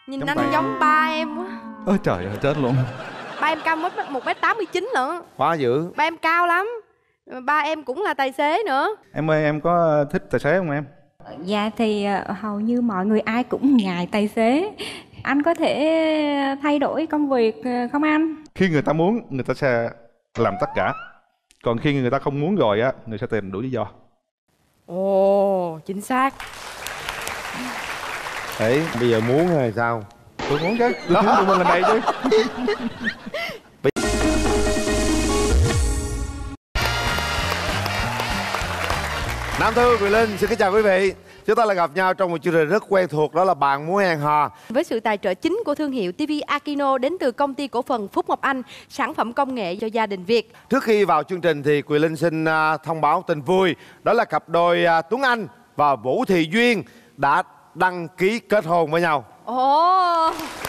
Nhìn giống anh ba. Giống ba em quá. Ôi trời ơi chết luôn. Ba em cao 1m89 lận. Quá dữ. Ba em cao lắm. Ba em cũng là tài xế nữa. Em ơi, em có thích tài xế không em? Dạ thì hầu như mọi người ai cũng ngại tài xế. Anh có thể thay đổi công việc không anh? Khi người ta muốn, người ta sẽ làm tất cả. Còn khi người ta không muốn rồi á, người sẽ tìm đủ lý do. Ồ, chính xác. Đấy, bây giờ muốn hay sao? Tôi muốn chứ, tôi muốn tụi mình làm đây chứ. Nam Thư, Quyền Linh xin kính chào quý vị. Chúng ta lại gặp nhau trong một chương trình rất quen thuộc, đó là Bạn Muốn Hẹn Hò. Với sự tài trợ chính của thương hiệu TV Aquino đến từ công ty cổ phần Phúc Ngọc Anh, sản phẩm công nghệ cho gia đình Việt. Trước khi vào chương trình thì Quyền Linh xin thông báo tin vui. Đó là cặp đôi Tuấn Anh và Vũ Thị Duyên đã đăng ký kết hôn với nhau. Ồ.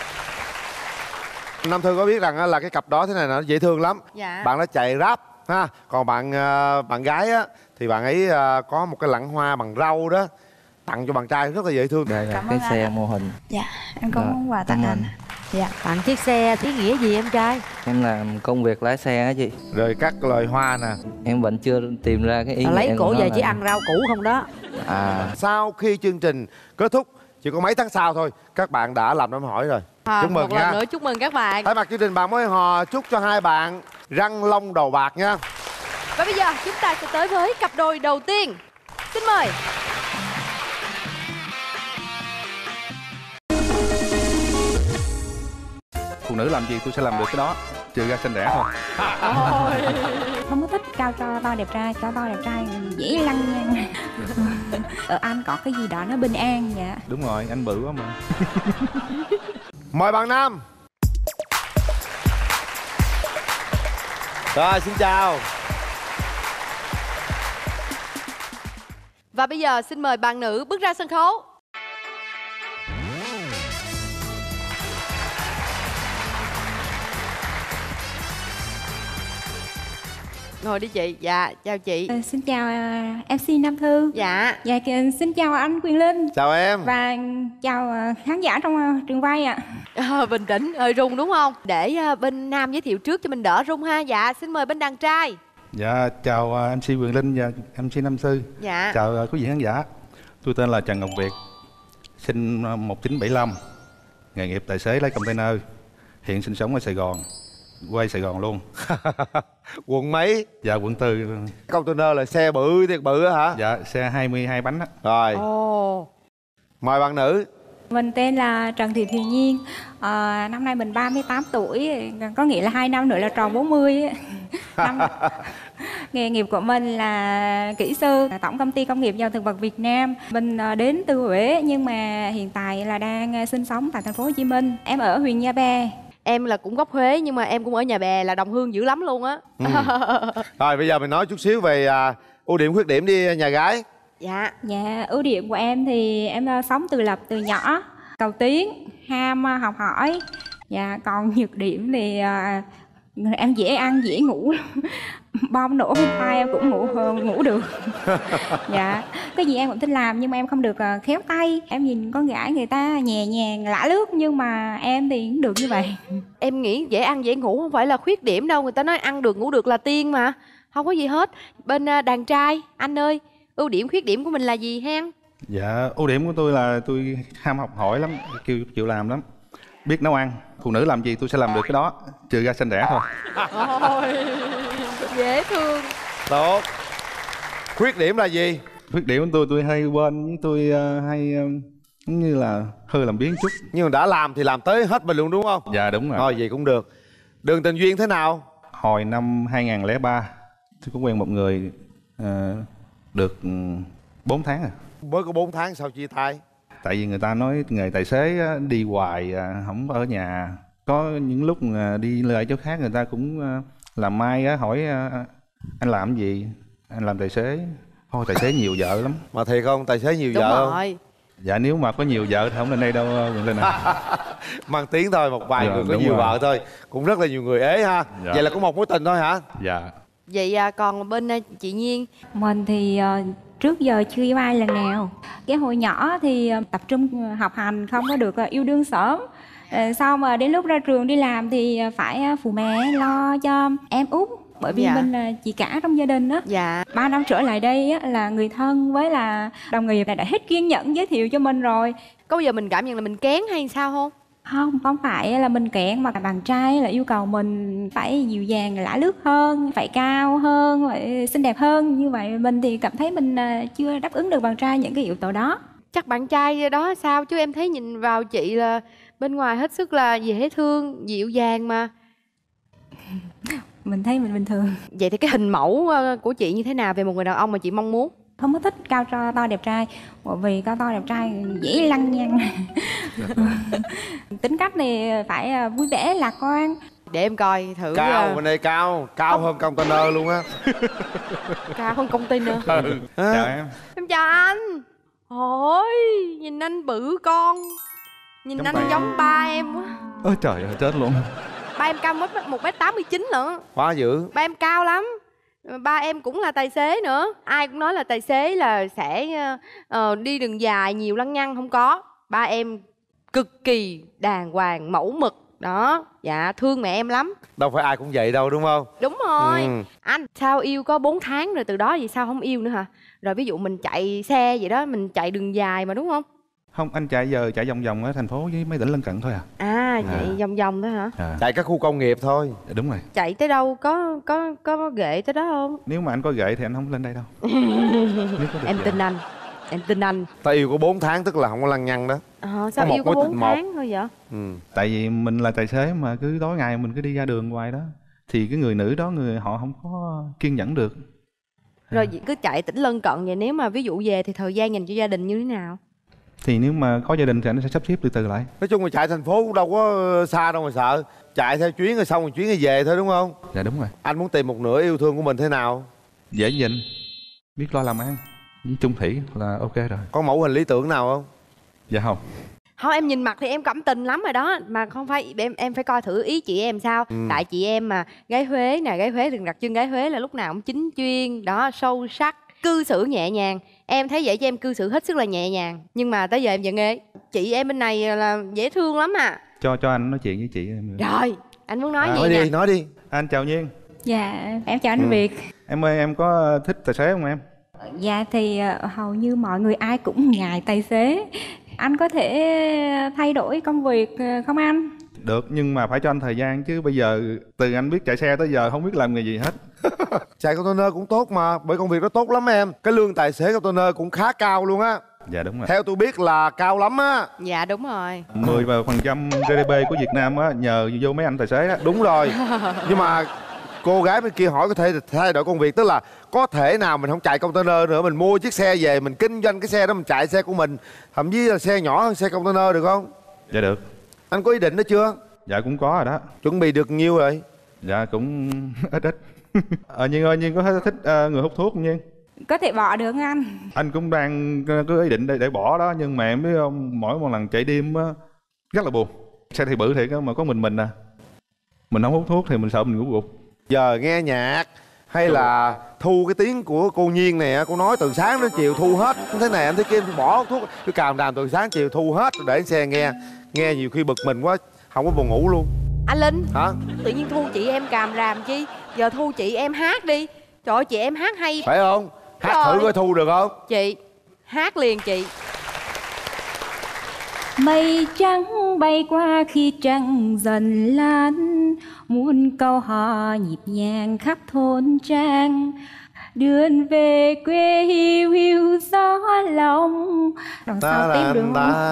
Nam Thư có biết rằng là cái cặp đó thế này nó dễ thương lắm. Dạ. Bạn nó chạy rap ha. Còn bạn gái á thì bạn ấy có một cái lẵng hoa bằng rau đó tặng cho bạn trai rất là dễ thương. Đây là cái xe mô hình. Dạ, em có món quà tặng anh. Dạ. Tặng chiếc xe ý nghĩa gì em trai? Em làm công việc lái xe á chị. Rồi các loài hoa nè. Em vẫn chưa tìm ra cái ý nghĩa. Lấy cổ về là... chỉ ăn rau củ không đó. Sau khi chương trình kết thúc, chỉ có mấy tháng sau thôi, các bạn đã làm đám hỏi rồi. Chúc mừng một nha. lần nữa chúc mừng các bạn. Thay mặt chương trình Bạn Muốn Hẹn Hò, chúc cho hai bạn răng long đầu bạc nha. Và bây giờ chúng ta sẽ tới với cặp đôi đầu tiên. Xin mời. Phụ nữ làm gì tôi sẽ làm được cái đó, trừ ra xinh đẻ thôi. Không có thích cao cho to đẹp trai, cho to đẹp trai dễ lăng nha. Ở anh có cái gì đó nó bình an dạ. Đúng rồi, anh bự quá mà. Mời bạn nam. Rồi, xin chào. Và bây giờ xin mời bạn nữ bước ra sân khấu. Ngồi đi chị. Dạ, chào chị. Xin chào MC Nam Thư. Dạ. Dạ xin chào anh Quyền Linh. Chào em. Và chào khán giả trong trường quay ạ. Bình tĩnh, hơi rung đúng không? Để bên nam giới thiệu trước cho mình đỡ rung ha. Dạ, xin mời bên đàn trai. Dạ, chào MC Quyền Linh và MC Nam Thư. Dạ. Chào quý vị khán giả. Tôi tên là Trần Ngọc Việt, sinh 1975, nghề nghiệp tài xế lái container, hiện sinh sống ở Sài Gòn, quê Sài Gòn luôn. Quận mấy? Dạ, quận 4. Container là xe bự thiệt bự á hả? Dạ, xe 22 bánh á. Rồi. Ồ. Mời bạn nữ. Mình tên là Trần Thị Thùy Nhiên. Năm nay mình 38 tuổi, có nghĩa là 2 năm nữa là tròn 40. Nghề nghiệp của mình là kỹ sư, Tổng Công ty Công nghiệp Dầu Thực vật Việt Nam. Mình đến từ Huế nhưng mà hiện tại là đang sinh sống tại thành phố Hồ Chí Minh. Em ở huyện Nhà Bè. Em là cũng gốc Huế nhưng mà em cũng ở Nhà Bè, là đồng hương dữ lắm luôn á. Rồi bây giờ mình nói chút xíu về ưu điểm khuyết điểm đi nhà gái. Dạ. Dạ, ưu điểm của em thì em sống tự lập từ nhỏ, cầu tiến, ham học hỏi. Dạ, còn nhược điểm thì em dễ ăn, dễ ngủ. Bom nổ bên tai em cũng ngủ được. Dạ, cái gì em cũng thích làm nhưng mà em không được khéo tay. Em nhìn con gái người ta nhẹ nhàng, lả lướt nhưng mà em thì cũng được như vậy. Em nghĩ dễ ăn dễ ngủ không phải là khuyết điểm đâu. Người ta nói ăn được ngủ được là tiên mà. Không có gì hết. Bên đàn trai, anh ơi, ưu điểm khuyết điểm của mình là gì hen? Dạ, ưu điểm của tôi là tôi ham học hỏi lắm, chịu làm lắm, biết nấu ăn. Phụ nữ làm gì tôi sẽ làm được cái đó, trừ ra xinh đẻ thôi. Ôi, dễ thương. Tốt. Khuyết điểm là gì? Khuyết điểm của tôi hay quên, với tôi hay giống như là hơi làm biếng chút. Nhưng mà đã làm thì làm tới hết mình luôn đúng không? Dạ đúng rồi. Thôi vậy cũng được. Đường tình duyên thế nào? Hồi năm 2003 tôi có quen một người được 4 tháng à. Mới có 4 tháng sao chia tay? Tại vì người ta nói nghề tài xế đi hoài không ở nhà. Có những lúc đi lại chỗ khác người ta cũng làm mai hỏi anh làm cái gì? Anh làm tài xế. Thôi tài xế nhiều vợ lắm. Mà thiệt không? Tài xế nhiều Đúng vợ rồi. không? Dạ nếu mà có nhiều vợ thì không lên đây đâu Quyền Linh à. Mang tiếng thôi, một vài Dạ, người có đúng nhiều rồi. vợ thôi. Cũng rất là nhiều người ế ha. Dạ. Vậy là có một mối tình thôi hả? Dạ. Vậy còn bên chị Nhiên? Mình thì Trước giờ chưa yêu ai lần nào. Cái hồi nhỏ thì tập trung học hành, không có được yêu đương sớm. Sau mà đến lúc ra trường đi làm thì phải phụ mẹ lo cho em út. Bởi vì mình là chị cả trong gia đình á. 3 năm trở lại đây á, là người thân với là đồng nghiệp đã hết kiên nhẫn giới thiệu cho mình rồi. Có bao giờ mình cảm nhận là mình kén hay sao không? Không phải là mình kén, mà bạn trai là yêu cầu mình phải dịu dàng, lả lướt hơn, phải cao hơn, phải xinh đẹp hơn. Như vậy mình thì cảm thấy mình chưa đáp ứng được bạn trai những cái yếu tố đó. Chắc bạn trai đó sao, chứ em thấy nhìn vào chị là bên ngoài hết sức là dễ thương, dịu dàng mà. Mình thấy mình bình thường. Vậy thì cái hình mẫu của chị như thế nào về một người đàn ông mà chị mong muốn? Không có thích cao to đẹp trai, bởi vì cao to đẹp trai dễ lăng nhăng. Tính cách thì phải vui vẻ, lạc quan. Để em coi thử. Cao, bên đây cao hơn container luôn á. Cao hơn container. Chào em. Em chào anh. Ôi, nhìn anh bự con. Nhìn Giống anh vậy. giống ba em quá. Ôi trời ơi, chết luôn. Ba em cao 1m89 lận. Quá dữ. Ba em cao lắm. Ba em cũng là tài xế nữa. Ai cũng nói là tài xế là sẽ đi đường dài nhiều lăng nhăng, không có. Ba em cực kỳ đàng hoàng, mẫu mực. Đó, dạ thương mẹ em lắm. Đâu phải ai cũng vậy đâu đúng không? Đúng rồi. Anh sao yêu có 4 tháng rồi, từ đó vậy sao không yêu nữa hả? Rồi ví dụ mình chạy xe vậy đó, mình chạy đường dài mà đúng không? Không, anh chạy vòng vòng ở thành phố với mấy tỉnh lân cận thôi à. Chạy vòng vòng thôi hả? Chạy các khu công nghiệp thôi. Đúng rồi. Chạy tới đâu có ghệ tới đó không? Nếu mà anh có gậy thì anh không lên đây đâu. Em tin anh. Em tin anh. Ta yêu có 4 tháng tức là không có lăng nhăng đó. Sao Có yêu có một 4 tháng thôi vậy? Tại vì mình là tài xế mà cứ tối ngày mình cứ đi ra đường hoài đó, thì cái người nữ đó họ không có kiên nhẫn được. Rồi cứ chạy tỉnh lân cận vậy, nếu mà ví dụ về thì thời gian dành cho gia đình như thế nào? Thì nếu mà có gia đình thì anh sẽ sắp xếp từ từ lại. Nói chung là chạy thành phố cũng đâu có xa đâu mà sợ. Chạy theo chuyến rồi xong rồi chuyến rồi về thôi đúng không? Dạ đúng rồi. Anh muốn tìm một nửa yêu thương của mình thế nào? Dễ nhìn, biết lo làm ăn, chung thủy là ok rồi. Có mẫu hình lý tưởng nào không? Dạ không. Không, em nhìn mặt thì em cảm tình lắm rồi đó. Mà không phải, em phải coi thử ý chị em sao. Tại chị em mà gái Huế nè, gái Huế, thường đặc trưng gái Huế là lúc nào cũng chính chuyên, đó, sâu sắc, cư xử nhẹ nhàng. Em thấy vậy cho em cư xử hết sức là nhẹ nhàng. Nhưng mà tới giờ em giận ghê. Chị em bên này là dễ thương lắm à. Cho anh nói chuyện với chị em. Rồi, anh muốn nói gì Nói nè? đi, nói đi. Anh chào Nhiên. Dạ, em chào anh Việt. Em ơi, em có thích tài xế không em? Dạ thì hầu như mọi người ai cũng ngại tài xế. Anh có thể thay đổi công việc không anh? Được, nhưng mà phải cho anh thời gian chứ bây giờ từ anh biết chạy xe tới giờ không biết làm nghề gì hết. Chạy container cũng tốt mà, bởi công việc đó tốt lắm em. Cái lương tài xế container cũng khá cao luôn á. Dạ đúng rồi. Theo tôi biết là cao lắm á. Dạ đúng rồi. 10% GDP của Việt Nam á, nhờ vô mấy anh tài xế á. Đúng rồi. Nhưng mà cô gái bên kia hỏi có thể thay đổi công việc, tức là có thể nào mình không chạy container nữa, mình mua chiếc xe về, mình kinh doanh cái xe đó, mình chạy xe của mình, thậm chí là xe nhỏ hơn xe container được không? Dạ được. Anh có ý định đó chưa? Dạ cũng có rồi đó. Chuẩn bị được nhiêu rồi? Dạ cũng ít. Nhiên ơi, Nhiên có thích người hút thuốc không Nhiên? Có thể bỏ được không anh? Anh cũng đang có ý định để bỏ đó, nhưng mà em biết không, mỗi một lần chạy đêm á rất là buồn. Xe thì bự thiệt mà có mình à. Mình không hút thuốc thì mình sợ mình ngủ gục. Giờ nghe nhạc hay là thu cái tiếng của cô Nhiên này, cô nói từ sáng đến chiều thu hết thế này anh thế kia, bỏ thuốc cứ càm đàm từ sáng chiều thu hết để xe nghe nhiều khi bực mình quá không có buồn ngủ luôn. Anh Linh. Hả? Tự nhiên thu chị em càm ràm chi? Giờ thu chị em hát đi. Trời ơi, chị em hát hay. Phải không? Hát Rồi. thử coi thu được không? Chị hát liền chị. Mây trắng bay qua khi trăng dần lan, muôn câu hò nhịp nhàng khắp thôn trang. Đường về quê hiu hiu gió lòng. Đằng sau tiếp được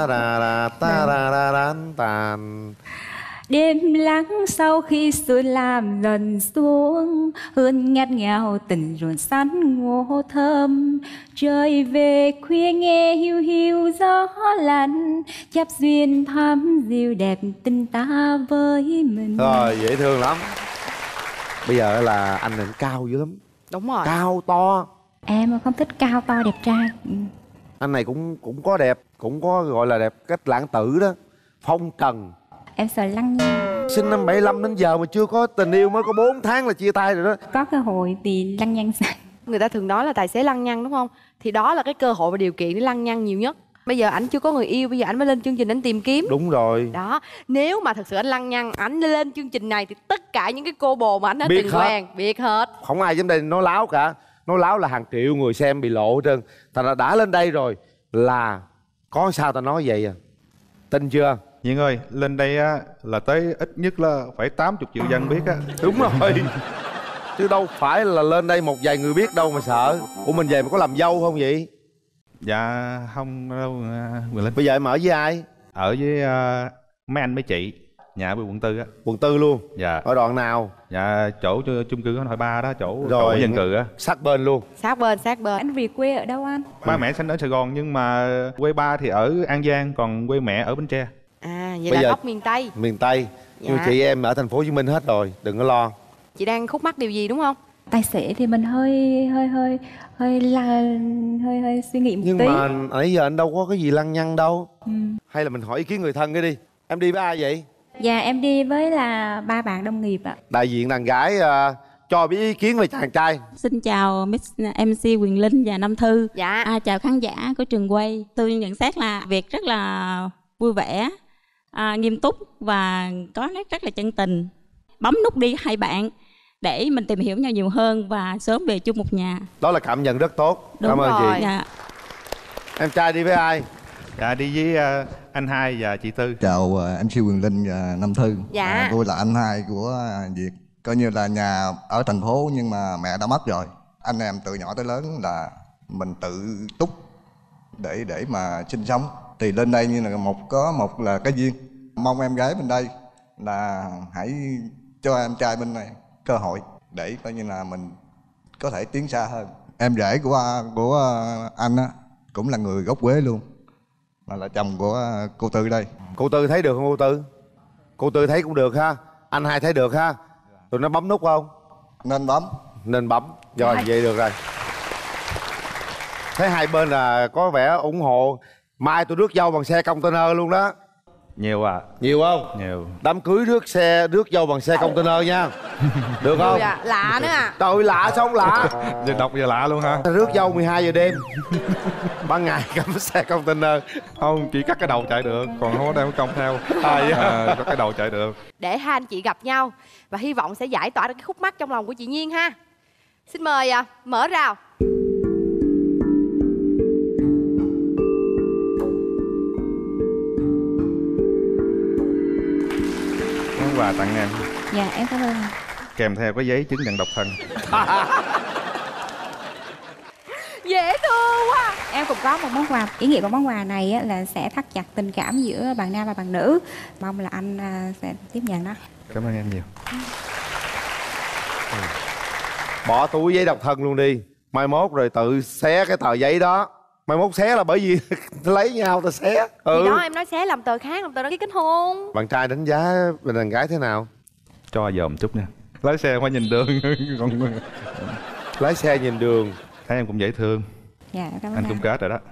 không? Đêm lắng sau khi xuân làm dần xuống, hương ngát ngào tình ruộng sắn ngô thơm. Trời về khuya nghe hiu hiu gió lạnh, chắp duyên thắm dịu đẹp tình ta với mình. Rồi dễ thương lắm. Bây giờ là anh này cao dữ lắm. Đúng rồi. Cao to. Em không thích cao to đẹp trai. Anh này cũng có đẹp, cũng có gọi là đẹp cách lãng tử đó, phong trần. Em sợ lăng nhăng. Sinh năm 75 đến giờ mà chưa có tình yêu, mới có 4 tháng là chia tay rồi đó. Có cơ hội thì lăng nhăng Người ta thường nói là tài xế lăng nhăng đúng không? Thì đó là cái cơ hội và điều kiện để lăng nhăng nhiều nhất. Bây giờ ảnh chưa có người yêu, bây giờ ảnh mới lên chương trình ảnh tìm kiếm. Đúng rồi. Đó, nếu mà thật sự anh lăng nhăng, ảnh lên chương trình này thì tất cả những cái cô bồ mà ảnh đã Biết từng hết. quen biết hết. Không ai dám đây nói láo cả. Nói láo là hàng triệu người xem bị lộ hết trơn. Thành ra đã lên đây rồi là có sao ta nói vậy à. Tin chưa? Nhiên ơi, lên đây á là tới ít nhất là phải 80 triệu dân biết á. Đúng rồi. Chứ đâu phải là lên đây một vài người biết đâu mà sợ. Ủa mình về mà có làm dâu không vậy? Dạ không đâu Quyền Linh. Bây giờ em ở với ai? Ở với mấy anh mấy chị, nhà ở quận 4 á. Quận 4 luôn? Dạ. Ở đoạn nào? Dạ chỗ chung cư Hội Ba đó, chỗ rồi dân cư á. sát bên luôn. Sát bên. Anh về quê ở đâu anh? Ba mẹ sinh ở Sài Gòn nhưng mà quê ba thì ở An Giang, còn quê mẹ ở Bến Tre. À vậy Bây là giờ gốc miền Tây. Miền Tây. Nhưng Dạ. chị em ở thành phố Hồ Chí Minh hết rồi, đừng có lo. Chị đang khúc mắc điều gì đúng không? Tài xế thì mình hơi suy nghĩ một Nhưng tí. mà nãy giờ anh đâu có cái gì lăng nhăng đâu. Hay là mình hỏi ý kiến người thân cái đi. Em đi với ai vậy? Dạ em đi với là 3 bạn đồng nghiệp ạ. Đại diện đàn gái cho biết ý kiến về chàng trai. Xin chào Miss MC Quyền Linh và Nam Thư. Dạ. Chào khán giả của trường quay. Tôi nhận xét là Việt rất là vui vẻ, nghiêm túc và có nét rất là chân tình. Bấm nút đi hai bạn để mình tìm hiểu nhau nhiều hơn và sớm về chung một nhà. Đó là cảm nhận rất tốt. Đúng Cảm ơn rồi. chị. Dạ. Em trai đi với ai? Dạ đi với anh Hai và chị Tư. Chào MC Quyền Linh và Nam Thư. Dạ. Tôi là anh Hai của Việt. Coi như là nhà ở thành phố nhưng mà mẹ đã mất rồi. Anh em từ nhỏ tới lớn là mình tự túc để mà sinh sống. Thì lên đây như là một là cái duyên. Mong em gái bên đây là hãy cho em trai bên này cơ hội để coi như là mình có thể tiến xa hơn. Em rể của anh á cũng là người gốc Quế luôn, mà là chồng của cô Tư đây. Cô Tư thấy được không cô Tư? Cô Tư thấy cũng được ha. Anh Hai thấy được ha. Tụi nó bấm nút không? Nên bấm. Nên bấm. Rồi vậy được rồi. Thấy hai bên là có vẻ ủng hộ. Mai tôi rước dâu bằng xe container luôn đó. Nhiều à? Nhiều không? Nhiều. Đám cưới rước dâu bằng xe container nha. Được không? Dạ. Lạ nữa à. Trời ơi, lạ sao không lạ? Giờ đọc giờ lạ luôn hả? Rước dâu 12 giờ đêm. Ban ngày cắm xe container. Không, chỉ cắt cái đầu chạy được, còn không có đem công theo. Cắt cái đầu chạy được. Để hai anh chị gặp nhau và hy vọng sẽ giải tỏa được cái khúc mắc trong lòng của chị Nhiên ha. Xin mời mở rào. Món quà tặng em Dạ em cảm ơn anh. kèm theo cái giấy chứng nhận độc thân. Dễ thương quá. Em cũng có một món quà. Ý nghĩa của món quà này á, là sẽ thắt chặt tình cảm giữa bạn nam và bạn nữ. Mong là anh sẽ tiếp nhận đó. Cảm ơn em nhiều. Bỏ túi giấy độc thân luôn đi. Mai mốt rồi tự xé cái tờ giấy đó. Mai mốt xé là bởi vì lấy nhau ta xé. Thì đó em nói xé làm tờ khác, làm tờ đó ký kết hôn. Bạn trai đánh giá bên đàn gái thế nào? Cho dòm chút nha. Lái xe phải nhìn đường. Còn Lái xe nhìn đường. thấy em cũng dễ thương. Dạ cảm ơn Anh cũng kết rồi đó.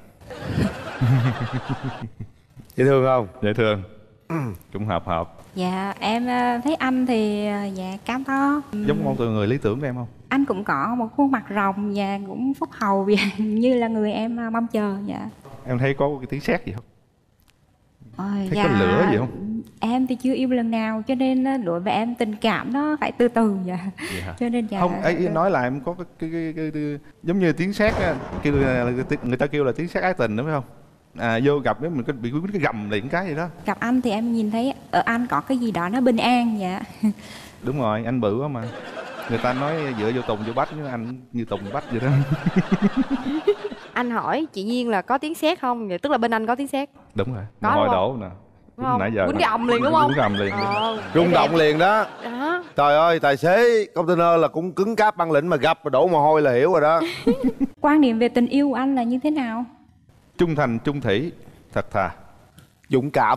Dễ thương không? Dễ thương. Cũng hợp. Dạ em thấy anh thì dạ cám to. Giống một người lý tưởng của em không? Anh cũng có một khuôn mặt rồng và cũng phúc hậu và như là người em mong chờ. Dạ. Em thấy có cái tiếng sét gì không? Ôi, Thấy có lửa gì không? Em thì chưa yêu lần nào cho nên đối với em tình cảm nó phải từ từ dạ. Vậy hả? Cho nên dạ. Không, ấy nói là em có cái giống như tiếng sét á, kêu là người ta kêu là tiếng sét ái tình đúng không? Vô gặp với mình có bị cái gầm liền cái gì đó. Gặp anh thì em nhìn thấy ở anh có cái gì đó nó bình an dạ. Đúng rồi, anh bự quá mà. Người ta nói dựa vô tùng vô bách, nhưng anh như tùng bách vậy đó. Anh hỏi chị Nhiên là có tiếng sét không? Vậy tức là bên anh có tiếng sét. Đúng rồi. Có Hồi đúng đổ nè. Đúng không? Nãy giờ Quýnh gầm liền đúng không? Quýnh gầm liền. Rung động liền đó. Đó. Trời ơi, tài xế container là cũng cứng cáp băng lĩnh mà gặp và đổ mồ hôi là hiểu rồi đó. Quan điểm về tình yêu của anh là như thế nào? Trung thành, trung thủy, thật thà. Dũng cảm.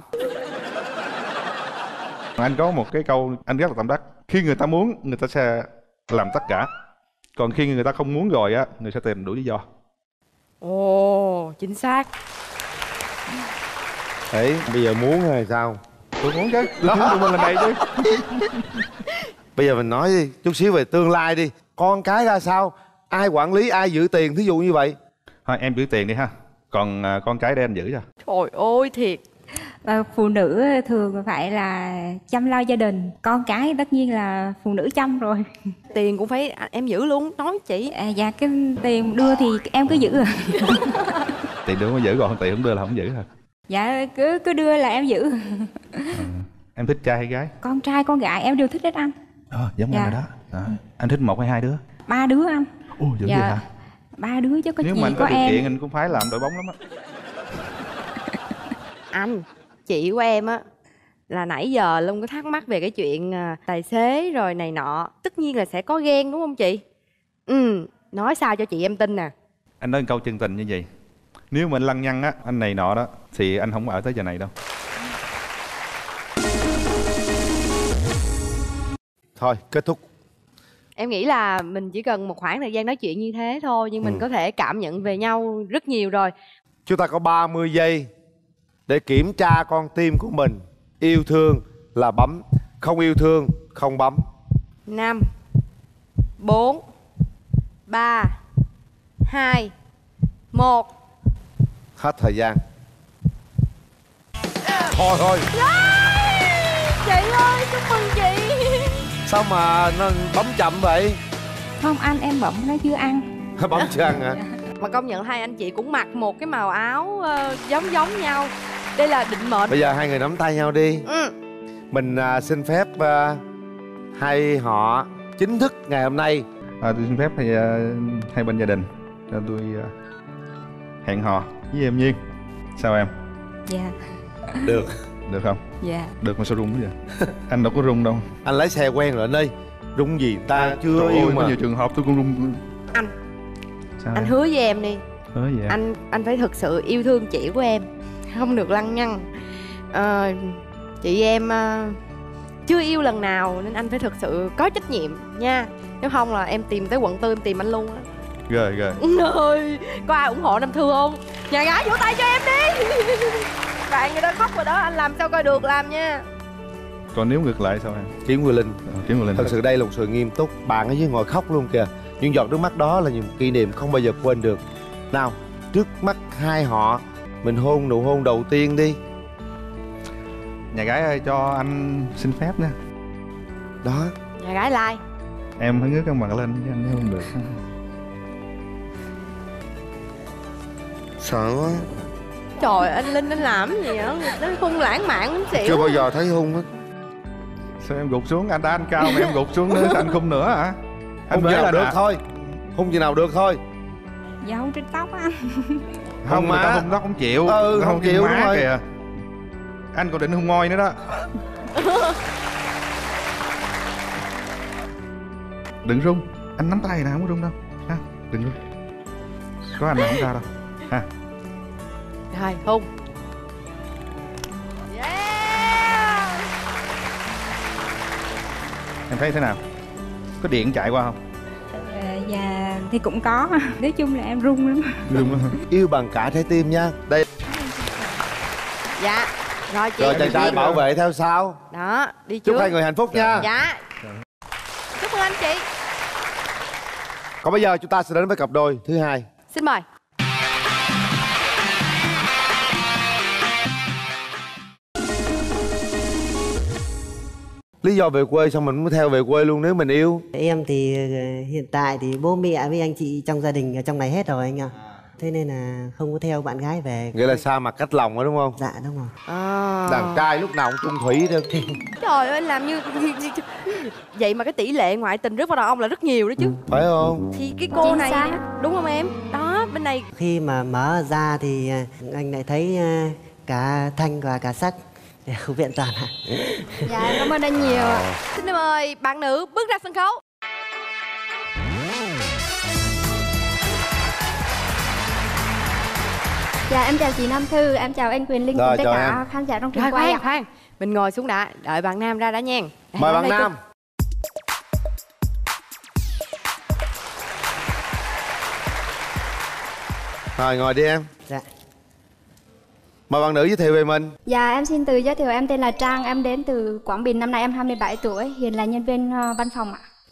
Anh có một cái câu anh rất là tâm đắc. Khi người ta muốn, người ta sẽ làm tất cả. Còn khi người ta không muốn rồi á, người sẽ tìm đủ lý do. Ồ, chính xác. Đấy, bây giờ muốn hay sao? Tôi muốn chứ, tôi muốn tụi mình lần này chứ. Bây giờ mình nói đi, chút xíu về tương lai đi. Con cái ra sao? Ai quản lý, ai giữ tiền, thí dụ như vậy? Thôi em giữ tiền đi ha, còn con cái để anh giữ cho. Trời ơi thiệt. Và phụ nữ thường phải là chăm lo gia đình, con cái tất nhiên là phụ nữ chăm rồi. Tiền cũng phải em giữ luôn, nói chị. Dạ cái tiền đưa thì em cứ giữ. Tiền đưa có giữ, còn tiền không đưa là không giữ hả? Dạ cứ đưa là em giữ. Em thích trai hay gái? Con trai con gái em đều thích hết anh. Giống Dạ. anh rồi đó. Anh thích một hay hai đứa? 3 đứa anh. Ồ, dữ Dạ. vậy hả? 3 đứa chứ có Nếu chị mà anh có có điều em. kiện anh cũng phải làm đội bóng lắm á. Anh, chị của em á là nãy giờ luôn có thắc mắc về cái chuyện tài xế rồi này nọ. Tất nhiên là sẽ có ghen đúng không chị? Nói sao cho chị em tin nè. Anh nói một câu chân tình như vậy. Nếu mà anh lăng nhăng á, anh này nọ đó, thì anh không ở tới giờ này đâu. Thôi, kết thúc. Em nghĩ là mình chỉ cần một khoảng thời gian nói chuyện như thế thôi, nhưng mình có thể cảm nhận về nhau rất nhiều rồi. Chúng ta có 30 giây để kiểm tra con tim của mình. Yêu thương là bấm, không yêu thương không bấm. 5 4 3 2 1. Hết thời gian. Thôi Chị ơi, chúc mừng chị. sao mà nó bấm chậm vậy? Không anh, em bấm nó chưa ăn. Bấm chưa ăn hả? Mà công nhận hai anh chị cũng mặc một cái màu áo giống nhau. Đây là định mệnh. Bây giờ hai người nắm tay nhau đi. Mình xin phép hai họ chính thức ngày hôm nay. Tôi xin phép hai bên gia đình cho tôi hẹn hò với em Nhiên. Sao em? Dạ. Được. Được không? Dạ. Được mà sao rung quá vậy? Anh đâu có rung đâu. Anh lái xe quen rồi anh ơi. Rung gì ta chưa yêu mà. Có nhiều trường hợp tôi cũng rung. Anh. Sao Anh em? hứa với em đi. Hứa gì em? Anh phải thực sự yêu thương chị của em, không được lăng nhăng. Chị em chưa yêu lần nào nên anh phải thực sự có trách nhiệm nha. Nếu không là em tìm tới quận 4 em tìm anh luôn á. Rồi. Ơi, có ai ủng hộ Nam Thư không? Nhà gái vỗ tay cho em đi. Bạn người đó khóc rồi đó, anh làm sao coi được, làm nha. Còn nếu ngược lại sao em? Kiếm Quyền Linh. Kiếm Quyền Linh. Thật sự đây là một sự nghiêm túc. Bạn ở dưới ngồi khóc luôn kìa. Những giọt nước mắt đó là những kỷ niệm không bao giờ quên được. Nào, trước mắt hai họ, mình hôn nụ hôn đầu tiên đi. Nhà gái ơi, cho anh xin phép nha. Đó. Nhà gái like. Em phải ngước cái mặt lên chứ anh thấy không được. Sợ quá. Trời, anh Linh anh làm cái gì vậy? Nó không lãng mạn lắm xỉu. Chưa bao giờ thấy hôn hết. Sao em gục xuống? Anh đã anh cao mà em gục xuống nữa, anh không nữa hả? Anh Hôn gì nào lên được à? thôi. Hôn gì nào được thôi. Dạ không trên tóc anh. Không má. mà không đó không chịu. Không chịu má đúng rồi. kìa. Anh còn định hôn môi nữa đó. Đừng rung. Anh nắm tay nào không có rung đâu ha. Đừng rung. Có anh là không sao đâu ha. Rồi, hôn. Yeah. Em thấy thế nào? Có điện chạy qua không? Dạ thì cũng có. Nói chung là em run lắm. Rung. Yêu bằng cả trái tim nha. Đây. Dạ. Rồi chị. Rồi chàng trai bảo vệ theo sau. Đó, đi trước. Chúc hai người hạnh phúc nha. Dạ. Chúc mừng anh chị. Còn bây giờ chúng ta sẽ đến với cặp đôi thứ hai. Xin mời. Lý do về quê xong mình mới theo về quê luôn nếu mình yêu? Em thì hiện tại thì bố mẹ với anh chị trong gia đình ở trong này hết rồi anh ạ. Thế nên là không có theo bạn gái về. Nghĩa là xa mặt cách lòng rồi đúng không? Dạ đúng rồi. Đàn trai lúc nào cũng chung thủy đó. Trời ơi, làm như vậy mà cái tỷ lệ ngoại tình rước vào đàn ông là rất nhiều đó chứ. Phải không? Thì cái cô này đúng không em? Đó, bên này. Khi mà mở ra thì anh lại thấy cả thanh và cả sắc đều vẹn toàn ạ. Dạ, em cảm ơn anh nhiều. Xin mời bạn nữ bước ra sân khấu. Dạ em chào chị Nam Thư, em chào anh Quyền Linh Rồi, cùng tất chào cả em. khán giả trong trường Rồi, quay ạ. khoan, mình ngồi xuống đã, đợi bạn nam ra đã nha. Mời bạn nam. Rồi ngồi đi em. Dạ. Mời bạn nữ giới thiệu về mình. Dạ em xin tự giới thiệu, em tên là Trang, em đến từ Quảng Bình, năm nay em 27 tuổi, hiện là nhân viên văn phòng ạ.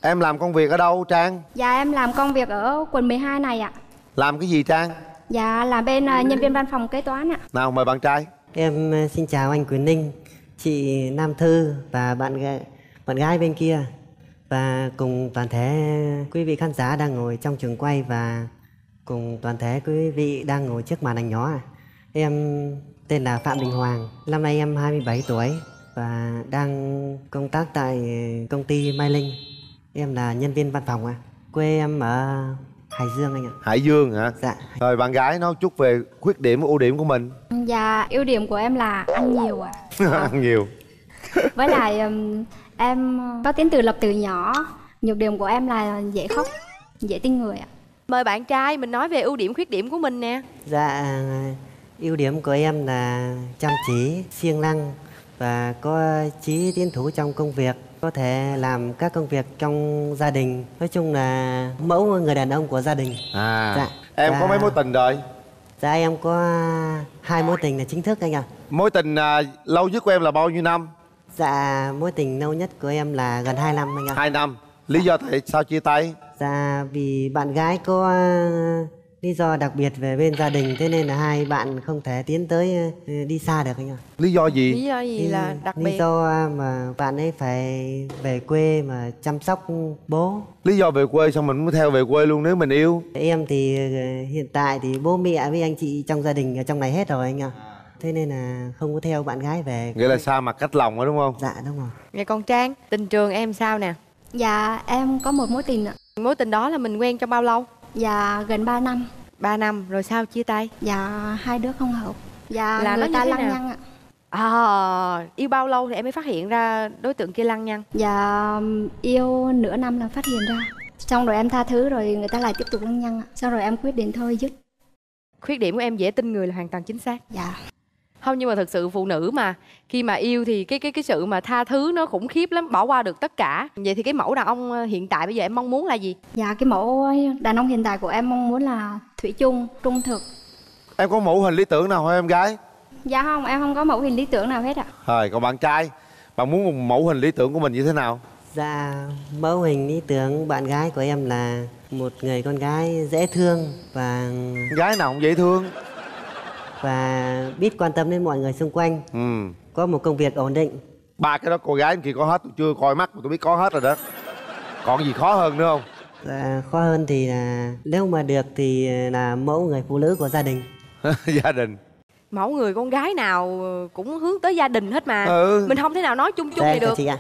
Em làm công việc ở đâu Trang? Dạ em làm công việc ở quận 12 này ạ. Làm cái gì Trang? Dạ là bên nhân viên văn phòng kế toán ạ. Nào mời bạn trai. Em xin chào anh Quyền Linh, chị Nam Thư và bạn gái bên kia, và cùng toàn thể quý vị khán giả đang ngồi trong trường quay và cùng toàn thể quý vị đang ngồi trước màn ảnh nhỏ. Em tên là Phạm Đình Hoàng, năm nay em 27 tuổi và đang công tác tại công ty Mai Linh. Em là nhân viên văn phòng. Quê em ở Hải Dương anh ạ. Hải Dương hả? Dạ. Rồi bạn gái nói chút về khuyết điểm ưu điểm của mình. Dạ ưu điểm của em là ăn nhiều ạ. Ăn nhiều. Với lại em có tính tự lập từ nhỏ. Nhược điểm của em là dễ khóc, dễ tin người ạ. Mời bạn trai mình nói về ưu điểm khuyết điểm của mình nè. Dạ, ưu điểm của em là chăm chỉ, siêng năng và có chí tiến thủ trong công việc, có thể làm các công việc trong gia đình. Nói chung là mẫu người đàn ông của gia đình. Dạ. Em có mấy mối tình rồi? Dạ em có 2 mối tình là chính thức anh ạ. Mối tình lâu nhất của em là bao nhiêu năm? Dạ mối tình lâu nhất của em là gần 2 năm anh ạ. 2 năm. Lý do tại sao chia tay? Dạ vì bạn gái có lý do đặc biệt về bên gia đình, thế nên là hai bạn không thể tiến tới đi xa được anh ạ. Lý do gì? Lý do gì là đặc biệt? Lý do mà bạn ấy phải về quê mà chăm sóc bố. Lý do về quê xong mình mới theo về quê luôn nếu mình yêu? Em thì hiện tại thì bố mẹ với anh chị trong gia đình ở trong này hết rồi anh ạ. Thế nên là không có theo bạn gái về. Nghĩa là xa mặt cách lòng đó đúng không? Dạ đúng rồi. Vậy còn Trang, tình trường em sao nè? Dạ em có một mối tình ạ. Mối tình đó là mình quen trong bao lâu? Dạ gần 3 năm. 3 năm, rồi sao chia tay? Dạ hai đứa không hợp. Dạ là người nó ta như thế lăng nào? nhăng ạ. Yêu bao lâu thì em mới phát hiện ra đối tượng kia lăng nhăng? Dạ yêu nửa năm là phát hiện ra. Xong rồi em tha thứ rồi người ta lại tiếp tục lăng nhăng ạ. Xong rồi em quyết định thôi dứt. Khuyết điểm của em dễ tin người là hoàn toàn chính xác. Dạ. Không, nhưng mà thực sự phụ nữ mà khi mà yêu thì cái sự mà tha thứ nó khủng khiếp lắm, bỏ qua được tất cả. Vậy thì cái mẫu đàn ông hiện tại bây giờ em mong muốn là gì? Dạ cái mẫu đàn ông hiện tại của em mong muốn là thủy chung, trung thực. Em có mẫu hình lý tưởng nào hả em gái? Dạ không, em không có mẫu hình lý tưởng nào hết ạ. Rồi còn bạn trai, bạn muốn một mẫu hình lý tưởng của mình như thế nào? Dạ mẫu hình lý tưởng bạn gái của em là một người con gái dễ thương và gái nào cũng dễ thương và biết quan tâm đến mọi người xung quanh. Có một công việc ổn định. 3 cái đó cô gái em kia có hết, tôi chưa coi mắt mà tôi biết có hết rồi đó. Còn gì khó hơn nữa không? Dạ, khó hơn thì là nếu mà được thì là mẫu người phụ nữ của gia đình. Gia đình. Mẫu người con gái nào cũng hướng tới gia đình hết mà. Mình không thể nào nói chung chung Dạ, này được. chị ạ.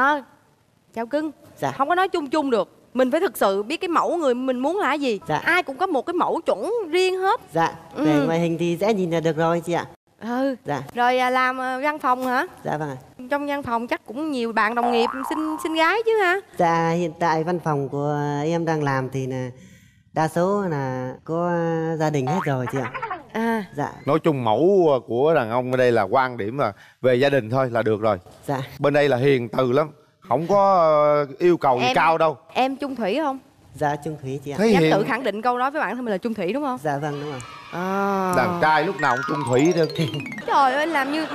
Chào cưng. Dạ. Không có nói chung chung được. Mình phải thực sự biết cái mẫu người mình muốn là gì. Dạ. Ai cũng có một cái mẫu chuẩn riêng hết. Dạ, về ngoại hình thì dễ nhìn là được rồi chị ạ. Dạ. Rồi làm văn phòng hả? Dạ vâng ạ. Trong văn phòng chắc cũng nhiều bạn đồng nghiệp xin gái chứ hả? Dạ, hiện tại văn phòng của em đang làm thì là đa số là có gia đình hết rồi chị ạ. Dạ. Nói chung mẫu của đàn ông ở đây là quan điểm là về gia đình thôi là được rồi. Dạ. Bên đây là hiền từ lắm, không có yêu cầu gì cao đâu. Em chung thủy không? Dạ chung thủy chị ạ. Dám tự khẳng định câu đó với bản thân mình là chung thủy đúng không? Dạ vâng đúng rồi. Đàn trai lúc nào cũng chung thủy thôi. Trời ơi làm như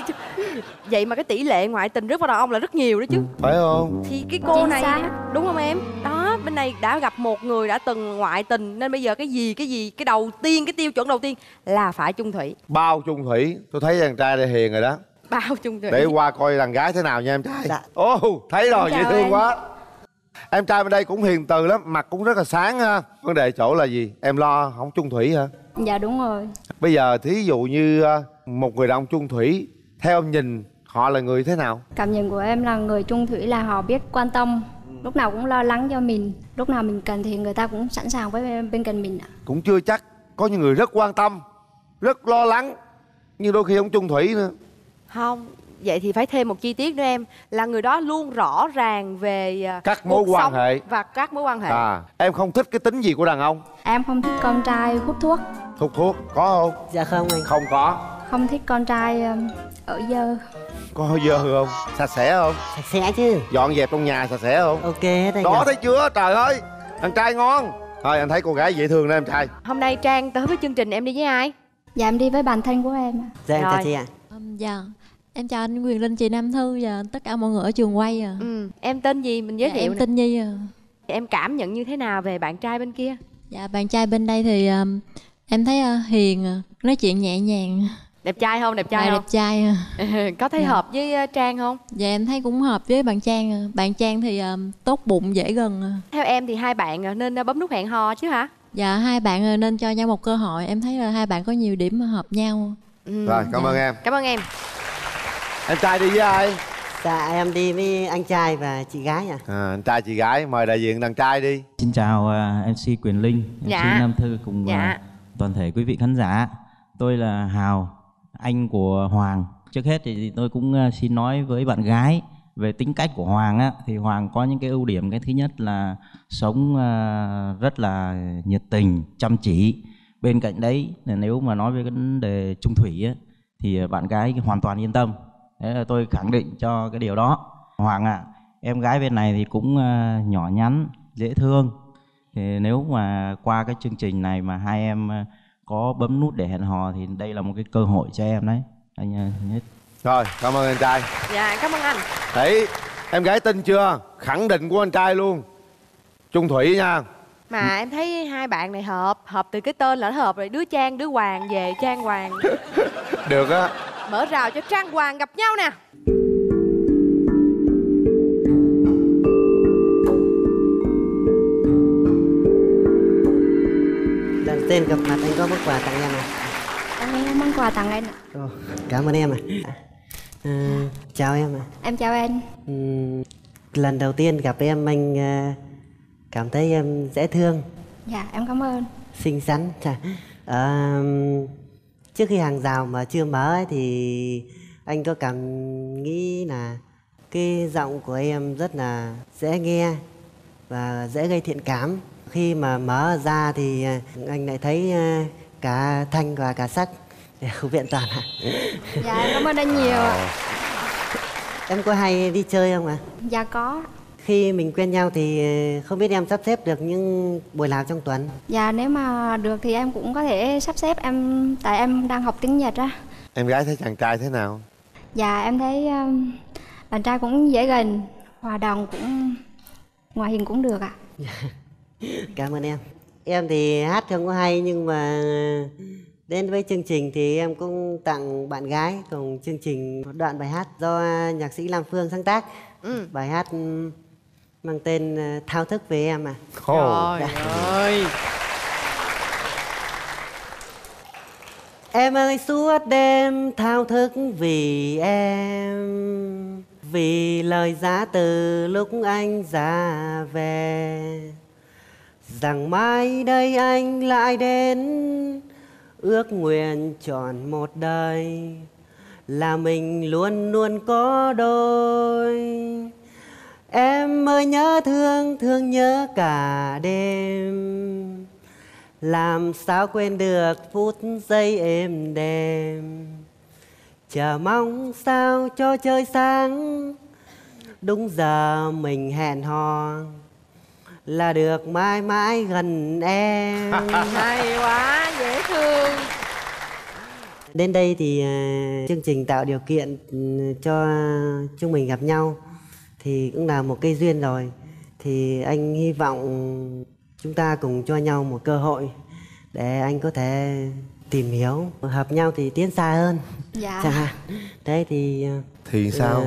vậy mà cái tỷ lệ ngoại tình rất vào đàn ông là rất nhiều đó chứ. Phải không? Thì cái cô này đúng không em? Đó, bên này đã gặp một người đã từng ngoại tình nên bây giờ cái đầu tiên, cái tiêu chuẩn đầu tiên là phải chung thủy. Bao chung thủy. Tôi thấy đàn trai đây hiền rồi đó. Bao chung thủy. Để qua coi đàn gái thế nào nha em trai. Dạ. Thấy rồi, dễ thương em. quá. Em trai bên đây cũng hiền từ lắm, mặt cũng rất là sáng ha. Vấn đề chỗ là gì? Em lo không chung thủy hả? Dạ đúng rồi. Bây giờ thí dụ như một người đàn ông chung thủy, theo em nhìn họ là người thế nào? Cảm nhận của em là người chung thủy là họ biết quan tâm, lúc nào cũng lo lắng cho mình, lúc nào mình cần thì người ta cũng sẵn sàng với bên cạnh mình ạ. Cũng chưa chắc, có những người rất quan tâm, rất lo lắng, nhưng đôi khi không chung thủy nữa. Không, vậy thì phải thêm một chi tiết nữa em, là người đó luôn rõ ràng về các mối quan hệ và các mối quan hệ. Em không thích cái tính gì của đàn ông? Em không thích con trai hút thuốc. Hút thuốc có không? Dạ không anh. Không có. Không thích con trai ở dơ. Có dơ không? Sạch sẽ không? Sạch sẽ chứ. Dọn dẹp trong nhà sạch sẽ không? Ok hết anh. Đó thấy chưa? Trời ơi, thằng trai ngon. Thôi anh thấy cô gái dễ thương đó em trai. Hôm nay Trang tới với chương trình em đi với ai? Dạ em đi với bạn thân của em. Dạ em chào chị ạ. Dạ Em chào anh Quyền Linh, chị Nam Thư và tất cả mọi người ở trường quay à. Em tên gì mình giới Dạ, thiệu em nè. tên Nhi à. Em cảm nhận như thế nào về bạn trai bên kia? Dạ, bạn trai bên đây thì em thấy hiền, nói chuyện nhẹ nhàng. Đẹp trai không? Đẹp trai Dạ, không? đẹp trai à. Có thấy Dạ. hợp với Trang không? Dạ, em thấy cũng hợp với bạn Trang à. Bạn Trang thì tốt bụng, dễ gần à. Theo em thì hai bạn nên bấm nút hẹn hò chứ hả? Dạ, hai bạn nên cho nhau một cơ hội. Em thấy là hai bạn có nhiều điểm hợp nhau. Rồi, cảm ơn em. Cảm ơn em. Em trai đi với ai? Dạ em đi với anh trai và chị gái ạ. Anh trai chị gái, mời đại diện đàn trai đi. Xin chào MC Quyền Linh, Dạ. MC Nam Thư cùng Dạ. toàn thể quý vị khán giả. Tôi là Hào, anh của Hoàng. Trước hết thì tôi cũng xin nói với bạn gái về tính cách của Hoàng á, thì Hoàng có những cái ưu điểm. Cái thứ nhất là sống rất là nhiệt tình, chăm chỉ. Bên cạnh đấy là nếu mà nói về cái vấn đề chung thủy á, thì bạn gái hoàn toàn yên tâm. Thế là tôi khẳng định cho cái điều đó. Hoàng ạ, em gái bên này thì cũng nhỏ nhắn, dễ thương. Thì nếu mà qua cái chương trình này mà hai em có bấm nút để hẹn hò thì đây là một cái cơ hội cho em đấy. Anh nhất. Rồi, cảm ơn anh trai. Dạ, cảm ơn anh. Thấy em gái tin chưa? Khẳng định của anh trai luôn. Chung thủy nha. Mà em thấy hai bạn này hợp từ cái tên là nó hợp rồi. Đứa Trang, đứa Hoàng về Trang Hoàng. Được á. Mở rào cho Trang Hoàng gặp nhau nè. Lần tên gặp mặt anh có món quà tặng em à? Em có món quà tặng anh ạ. Cảm ơn em ạ. Chào em ạ. Em chào anh. Lần đầu tiên gặp em anh cảm thấy em dễ thương, Dạ em cảm ơn. xinh xắn. Trước khi hàng rào mà chưa mở ấy, thì anh có cảm nghĩ là cái giọng của em rất là dễ nghe và dễ gây thiện cảm. Khi mà mở ra thì anh lại thấy cả thanh và cả sắc đều vẹn toàn ạ. Dạ em cảm ơn anh nhiều ạ. Em có hay đi chơi không ạ? Dạ có. Khi mình quen nhau thì không biết em sắp xếp được những buổi nào trong tuần? Dạ nếu mà được thì em cũng có thể sắp xếp em, tại em đang học tiếng Nhật á. Em gái thấy chàng trai thế nào? Dạ em thấy bạn trai cũng dễ gần, hòa đồng, cũng ngoại hình cũng được ạ. Cảm ơn em. Em thì hát không có hay nhưng mà đến với chương trình thì em cũng tặng bạn gái cùng chương trình một đoạn bài hát do nhạc sĩ Lam Phương sáng tác. Bài hát mang tên Thao Thức Về Em à. Trời ơi. Em ơi suốt đêm thao thức vì em, vì lời giá từ lúc anh ra về, rằng mai đây anh lại đến, ước nguyện tròn một đời là mình luôn luôn có đôi. Em ơi nhớ thương, thương nhớ cả đêm, làm sao quên được phút giây êm đềm. Chờ mong sao cho trời sáng, đúng giờ mình hẹn hò là được mãi mãi gần em. Hay quá, dễ thương. Đến đây thì chương trình tạo điều kiện cho chúng mình gặp nhau thì cũng là một cái duyên rồi. Thì anh hy vọng chúng ta cùng cho nhau một cơ hội để anh có thể tìm hiểu, hợp nhau thì tiến xa hơn. Dạ. Chẳng hạn. Đấy thì sao?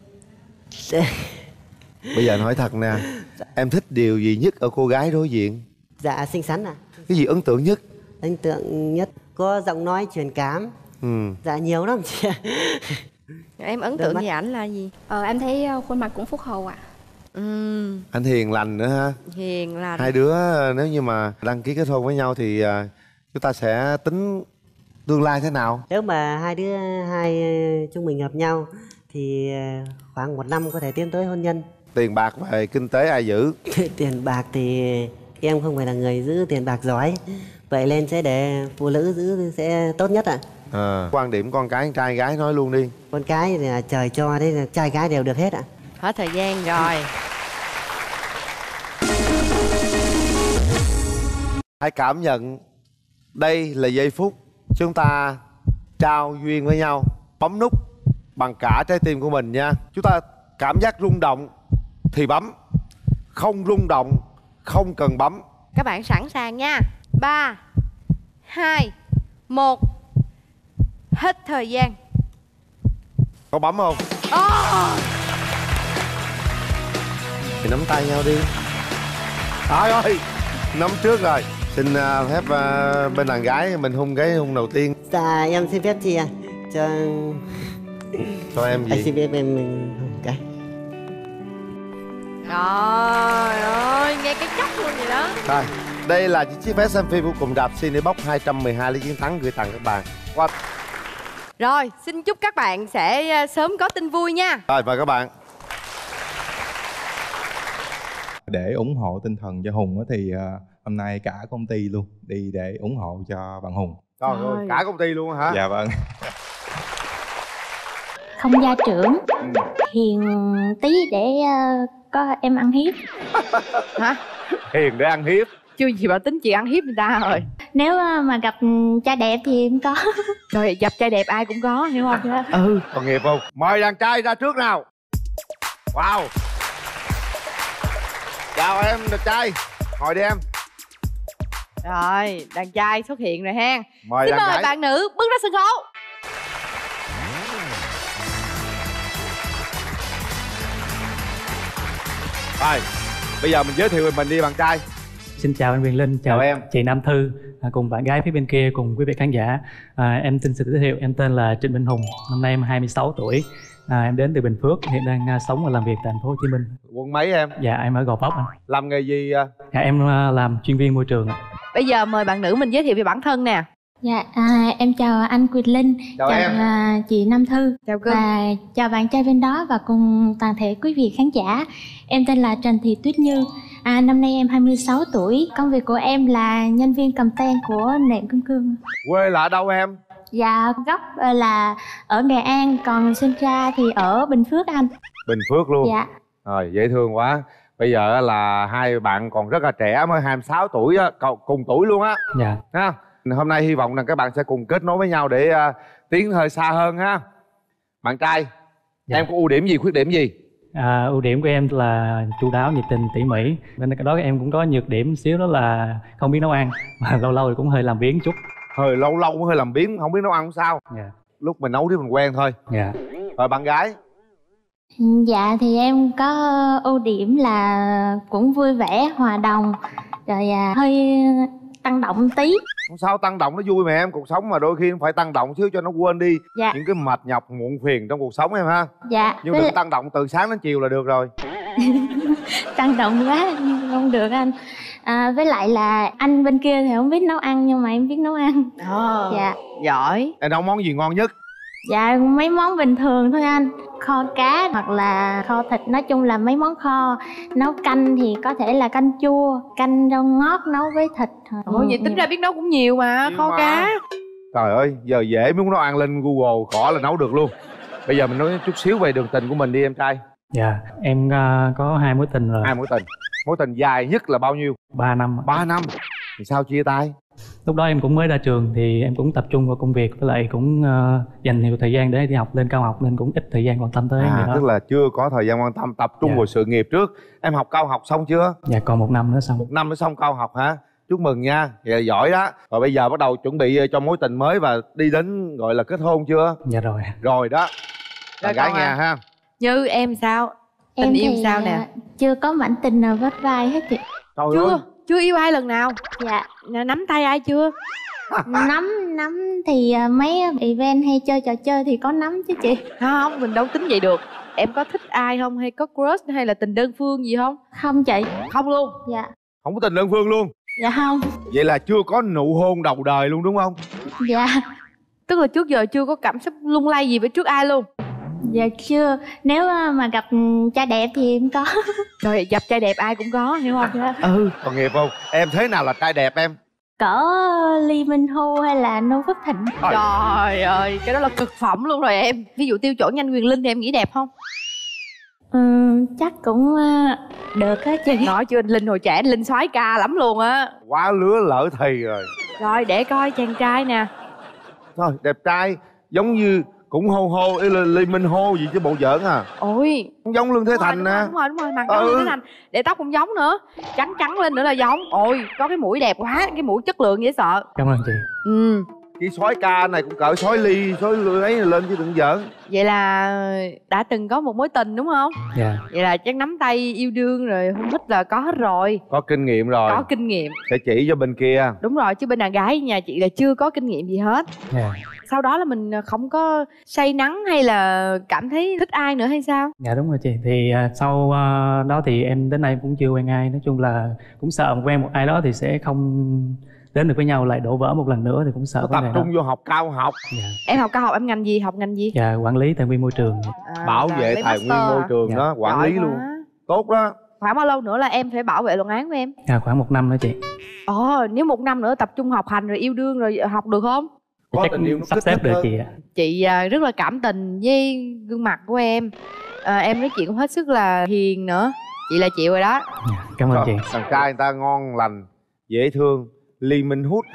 Bây giờ anh hỏi thật nè, em thích điều gì nhất ở cô gái đối diện? Dạ xinh xắn à. Cái gì ấn tượng nhất? Ấn tượng nhất có giọng nói truyền cảm. Dạ nhiều lắm chị. Em ấn tượng với ảnh là gì? Em thấy khuôn mặt cũng phúc hậu ạ. Anh hiền lành nữa ha. Hiền lành. Hai đứa nếu như mà đăng ký kết hôn với nhau thì chúng ta sẽ tính tương lai thế nào? Nếu mà hai chúng mình hợp nhau thì khoảng 1 năm có thể tiến tới hôn nhân. Tiền bạc về kinh tế ai giữ? Tiền bạc thì em không phải là người giữ tiền bạc giỏi, vậy nên sẽ để phụ nữ giữ sẽ tốt nhất ạ. Quan điểm con cái trai gái nói luôn đi. Con cái thì là trời cho, đấy là trai gái đều được hết ạ. Hết thời gian rồi. Hãy cảm nhận đây là giây phút chúng ta trao duyên với nhau. Bấm nút bằng cả trái tim của mình nha. Chúng ta cảm giác rung động thì bấm, không rung động không cần bấm. Các bạn sẵn sàng nha. 3, 2, 1. Hết thời gian. Có bấm không? Thì nắm tay nhau đi. Trời ơi, nắm trước rồi. Xin phép bên đàn gái mình hôn cái hôn đầu tiên. Dạ em xin phép chị ạ. Cho em gì? Anh xin phép em hôn cái. Trời ơi, nghe cái chốc luôn vậy đó. Rồi, đây là chiếc vé xem phim của Cụm Rạp Cinebox 212 lý chiến thắng gửi tặng các bạn. Wow. Rồi, xin chúc các bạn sẽ sớm có tin vui nha. Rồi, mời các bạn. Để ủng hộ tinh thần cho Hùng thì hôm nay cả công ty luôn đi để ủng hộ cho bạn Hùng. Trời ơi, cả công ty luôn hả? Dạ vâng. Không gia trưởng, hiền tí để có em ăn hiếp. Hả? Hiền để ăn hiếp. Chưa gì bảo tính chị ăn hiếp người ta rồi. Nếu mà gặp trai đẹp thì em có. Trời, gặp trai đẹp ai cũng có, hiểu không? Dạ. Còn nghiệp không? Mời đàn trai ra trước nào. Wow. Chào em đàn trai. Ngồi đi em. Rồi, đàn trai xuất hiện rồi ha. Mời xin đàn mời gái. bạn nữ bước ra sân khấu. Rồi, bây giờ mình giới thiệu về mình đi bạn trai. Xin chào anh Quyền Linh, chào em. chị Nam Thư, cùng bạn gái phía bên kia, cùng quý vị khán giả. Em xin giới thiệu, em tên là Trịnh Minh Hùng, năm nay em 26 tuổi. Em đến từ Bình Phước, hiện đang sống và làm việc tại thành phố Hồ Chí Minh. Quận mấy em? Dạ em ở Gò Vấp anh. Làm nghề gì? Dạ em làm chuyên viên môi trường ạ. Bây giờ mời bạn nữ mình giới thiệu về bản thân nè. Dạ, em chào anh Quyền Linh, chào em. Chị Nam Thư, chào cưng. Và chào bạn trai bên đó và cùng toàn thể quý vị khán giả. Em tên là Trần Thị Tuyết Như, năm nay em 26 tuổi. Công việc của em là nhân viên cầm ten của Nệm Kim Cương. Quê là ở đâu em? Dạ, gốc là ở Nghệ An, còn sinh ra thì ở Bình Phước anh. Bình Phước luôn. Dạ. Rồi, dễ thương quá. Bây giờ là hai bạn còn rất là trẻ, mới 26 tuổi á, cùng tuổi luôn á. Dạ. Ha. Hôm nay hy vọng rằng các bạn sẽ cùng kết nối với nhau để tiến hơi xa hơn ha. Bạn trai, Dạ. em có ưu điểm gì, khuyết điểm gì? Ưu điểm của em là chu đáo, nhiệt tình, tỉ mỉ. Bên cạnh đó em cũng có nhược điểm xíu, đó là không biết nấu ăn. Mà lâu lâu thì cũng hơi làm biếng chút. Lâu lâu cũng hơi làm biếng, không biết nấu ăn sao? Dạ. Lúc mình nấu thì mình quen thôi. Dạ. Rồi bạn gái? Dạ thì em có ưu điểm là cũng vui vẻ, hòa đồng, rồi hơi tăng động tí. Không sao, tăng động nó vui mà em. Cuộc sống mà đôi khi phải tăng động xíu cho nó quên đi những cái mệt nhọc muộn phiền trong cuộc sống em ha. Dạ. Nhưng đừng tăng động từ sáng đến chiều là được rồi. Tăng động quá không được anh. Với lại là anh bên kia thì không biết nấu ăn nhưng mà em biết nấu ăn. Dạ. Giỏi. Em nấu món gì ngon nhất? Dạ mấy món bình thường thôi anh. Kho cá hoặc là kho thịt, nói chung là mấy món kho. Nấu canh thì có thể là canh chua, canh rau ngót nấu với thịt. Vậy tính ra biết nấu cũng nhiều mà, kho cá. Trời ơi, giờ dễ muốn nấu ăn lên Google gõ là nấu được luôn. Bây giờ mình nói chút xíu về đường tình của mình đi em trai. Dạ, em có 2 mối tình rồi. 2 mối tình. Mối tình dài nhất là bao nhiêu? 3 năm. 3 năm. Thì sao chia tay? Lúc đó em cũng mới ra trường thì em cũng tập trung vào công việc, với lại cũng dành nhiều thời gian để đi học lên cao học nên cũng ít thời gian quan tâm tới người đó. Tức là chưa có thời gian quan tâm, tập trung vào sự nghiệp trước. Em học cao học xong chưa? Dạ còn 1 năm nữa xong. 1 năm nữa xong cao học hả? Chúc mừng nha, vậy là giỏi đó. Rồi bây giờ bắt đầu chuẩn bị cho mối tình mới và đi đến gọi là kết hôn chưa? Dạ rồi. Rồi đó. Bạn gái nghe ha. Như em sao? Tình Em yêu thì sao nè? chưa có mảnh tình nào vết vai hết chị. Trời Chưa yêu ai lần nào? Dạ. Nắm tay ai chưa? Nắm thì mấy event hay chơi trò chơi thì có nắm chứ chị. Không, mình đâu tính vậy được. Em có thích ai không? Hay có crush hay là tình đơn phương gì không? Không chị. Không luôn? Dạ. Không có tình đơn phương luôn? Dạ không. Vậy là chưa có nụ hôn đầu đời luôn đúng không? Dạ. Tức là trước giờ chưa có cảm xúc lung lay gì với trước ai luôn? Dạ chưa. Nếu mà gặp trai đẹp thì em có. Trời, gặp trai đẹp ai cũng có, hiểu không? Dạ. Còn nghiệp không? Em thế nào là trai đẹp em? Cỡ Lee Minh Hu hay là Noo Phước Thịnh. Trời ơi, cái đó là cực phẩm luôn rồi em. Ví dụ tiêu chuẩn nhanh Quyền Linh thì em nghĩ đẹp không? Chắc cũng được á chị. Nói chưa, anh Linh hồi trẻ anh Linh soái ca lắm luôn á. Quá lứa lỡ thì rồi. Rồi để coi chàng trai nè. Thôi đẹp trai giống như Cũng hô Lê Minh hô gì chứ bộ giỡn à. Ôi cũng giống Lương Thế Thành nè. Đúng rồi mặt giống Lương Thế Thành. Để tóc cũng giống nữa, trắng trắng lên nữa là giống. Ôi có cái mũi đẹp quá, cái mũi chất lượng dễ sợ. Cảm ơn chị. Cái sói ca này cũng cỡ sói ly sói ấy lên chứ đừng giỡn. Vậy là đã từng có một mối tình đúng không? Dạ. Vậy là chắc nắm tay yêu đương rồi hôn thích là có hết rồi. Có kinh nghiệm rồi. Có kinh nghiệm. Sẽ chỉ cho bên kia. Đúng rồi, chứ bên đàn gái nhà chị là chưa có kinh nghiệm gì hết. Dạ. Sau đó là mình không có say nắng hay là cảm thấy thích ai nữa hay sao? Dạ đúng rồi chị. Thì sau đó thì em đến nay cũng chưa quen ai. Nói chung là cũng sợ quen một ai đó thì sẽ không đến được với nhau, lại đổ vỡ một lần nữa thì cũng sợ. Tập trung vô học cao học. Dạ. Em học cao học, em ngành gì? Học ngành gì? Dạ quản lý tài nguyên môi trường. Bảo vệ tài nguyên môi trường dạ. đó, quản Giỏi lý quá. luôn. Tốt đó. Khoảng bao lâu nữa là em phải bảo vệ luận án của em? Dạ khoảng 1 năm nữa chị. Nếu 1 năm nữa tập trung học hành rồi yêu đương rồi học được không? Chắc sắp xếp được chị ạ. Chị rất là cảm tình với gương mặt của em. Em nói chuyện cũng hết sức là hiền nữa. Chị là chịu rồi đó. Cảm ơn chị. Thằng trai người ta ngon lành, dễ thương, Lee Minh Hút.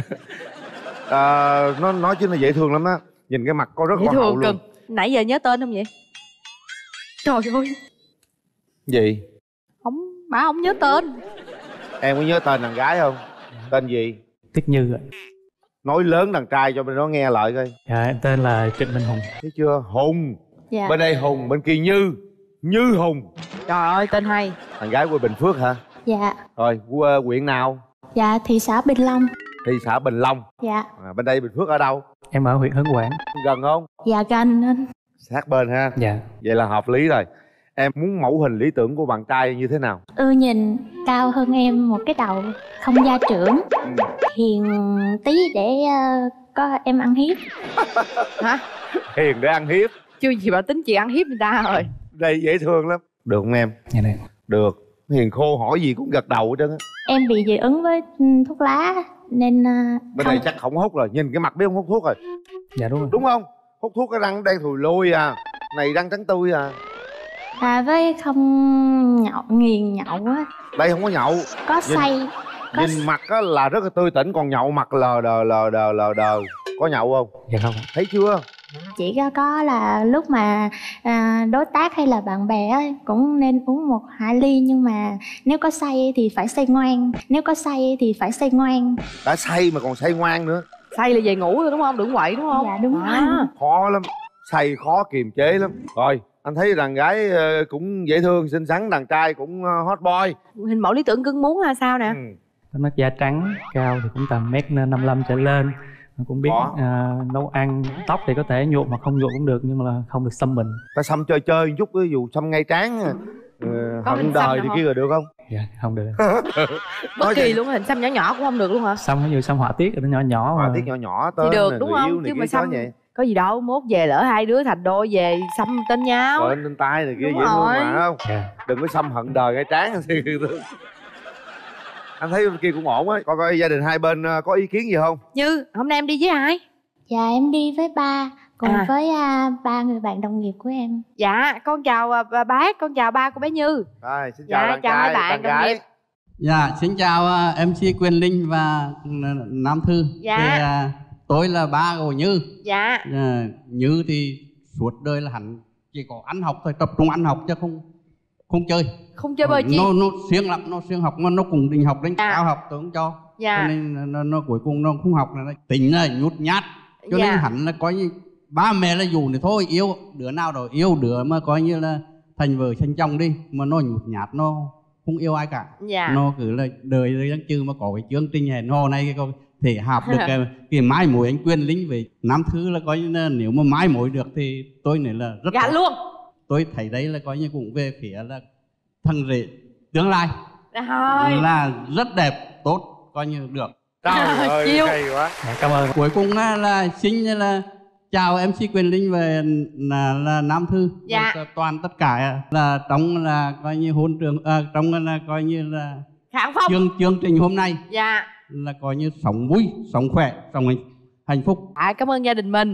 Nó nói chứ nó dễ thương lắm á. Nhìn cái mặt có rất dễ hoa hậu thương luôn. cưng. Nãy giờ nhớ tên không vậy? Trời ơi. Gì? Bà không nhớ tên. Em có nhớ tên thằng gái không? Tên gì? Tuyết Như ạ. Nói lớn đàn trai cho bên đó nghe lại coi. Dạ em tên là Trịnh Minh Hùng. Thấy chưa? Hùng. Dạ. Bên đây Hùng, bên kia Như Hùng. Trời ơi tên hay. Thằng gái quê Bình Phước hả? Dạ. Rồi quê huyện nào? Dạ thị xã Bình Long. Thị xã Bình Long. Dạ. Bên đây Bình Phước ở đâu? Em ở huyện Hớn Quản. Gần không? Dạ gần anh. Sát bên ha. Dạ. Vậy là hợp lý rồi. Em muốn mẫu hình lý tưởng của bạn trai như thế nào? Nhìn cao hơn em một cái đầu, không gia trưởng, hiền tí để có em ăn hiếp. Hả? Hiền để ăn hiếp. Chưa gì bà tính chị ăn hiếp người ta rồi. Đây dễ thương lắm. Được không em? Dạ được. Được. Hiền khô hỏi gì cũng gật đầu hết trơn á. Em bị dị ứng với thuốc lá nên bên đây chắc không hút rồi, nhìn cái mặt biết không hút thuốc rồi. Dạ đúng rồi. Đúng không? Hút thuốc cái răng đen thùi lôi à. Này răng trắng tươi à. với không nhậu, nghiền nhậu á. Đây không có nhậu. Có say. Nhìn mặt á là rất là tươi tỉnh, còn nhậu mặt lờ đờ. Có nhậu không? Dạ không. Thấy chưa? Chỉ có là lúc mà đối tác hay là bạn bè ấy, cũng nên uống 1-2 ly, nhưng mà nếu có say thì phải say ngoan. Đã say mà còn say ngoan nữa. Say là về ngủ rồi đúng không? Đừng quậy đúng không? Dạ đúng rồi. Khó lắm. Say khó kiềm chế lắm. Rồi anh thấy đàn gái cũng dễ thương, xinh xắn, đàn trai cũng hot boy. Hình mẫu lý tưởng cưng muốn là sao nè? Có mắt da trắng, cao thì cũng tầm 1m55 trở lên. Cũng biết nấu ăn. Tóc thì có thể nhuộm mà không nhuộm cũng được, nhưng mà không được xăm mình. Ta xăm chơi một chút, ví dụ xăm ngay trán hận đời thì kia rồi được không? Dạ không được. Bất kỳ luôn, hình xăm nhỏ nhỏ cũng không được luôn hả? Xăm ví dụ xăm họa tiết rồi nó nhỏ họa tiết nhỏ tên thì được đúng không? Chứ mà xăm vậy có gì đâu, mốt về lỡ hai đứa thành đôi về xăm tên nhau. Tên tay này kia đúng dễ thương rồi. mà không? Đừng có xăm hận đời ngay trán. Anh thấy bên kia cũng ổn á. Coi gia đình hai bên có ý kiến gì không? Như hôm nay em đi với ai? Dạ em đi với ba, cùng với 3 người bạn đồng nghiệp của em. Dạ con chào bác, con chào ba của bé Như. Rồi xin chào dạ, chào hai bạn đồng nghiệp. Dạ xin chào MC Quyền Linh và Nam Thư. Dạ. Thì, tôi là ba của Như. Dạ. Như thì suốt đời là hẳn chỉ có ăn học thôi, tập trung ăn học chứ không chơi. Không chơi bời chi? Nó siêng lắm, nó siêng học, nó cùng định học đến cao học tôi cũng cho. Dạ. Cho nên nó cuối cùng nó không học, nó tính là nhút nhát. Cho nên hẳn là coi như ba mẹ là dù thì thôi, yêu đứa nào đó yêu đứa mà coi như là thành vợ thành chồng đi, mà nó nhút nhát, nó không yêu ai cả. Dạ. Nó cứ là đời đang chư mà có cái chương trình hẹn hò này cái thể hợp được cái mái mối anh Quyền Linh về Nam Thư là coi như là nếu mà mái mối được thì tôi này là rất gạt luôn. Tôi thấy đấy là coi như cũng về phía là thằng rể tương lai rồi. Là rất đẹp, tốt, coi như được. Trời ơi, hay quá. Cảm ơn. Cuối cùng là xin là chào MC Quyền Linh về là Nam Thư. Dạ. Toàn tất cả là trong là coi như hôn trường trong là coi như là chương trình hôm nay. Dạ. Là coi như sống vui, sống khỏe, sống hạnh phúc. Cảm ơn gia đình mình.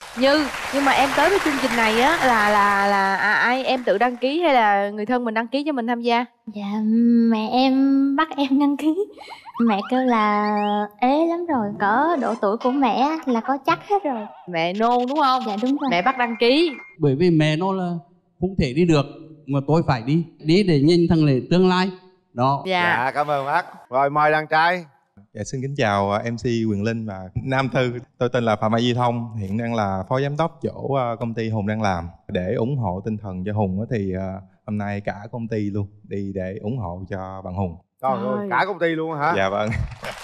Như, nhưng mà em tới với chương trình này á là ai em tự đăng ký hay là người thân mình đăng ký cho mình tham gia? Dạ mẹ em bắt em đăng ký. Mẹ kêu là ế lắm rồi, cỡ độ tuổi của mẹ là có chắc hết rồi. Mẹ nôn đúng không? Dạ đúng rồi. Mẹ bắt đăng ký. Bởi vì mẹ nó là không thể đi được mà tôi phải đi để nhìn thằng Lệ tương lai đó. Dạ cảm ơn bác. Rồi mời đàn trai. Dạ, xin kính chào MC Quyền Linh và Nam Thư. Tôi tên là Phạm Mai Duy Thông, hiện đang là phó giám đốc chỗ công ty Hùng đang làm. Để ủng hộ tinh thần cho Hùng thì hôm nay cả công ty luôn đi để ủng hộ cho bạn Hùng. Trời ơi, cả công ty luôn hả? Dạ vâng.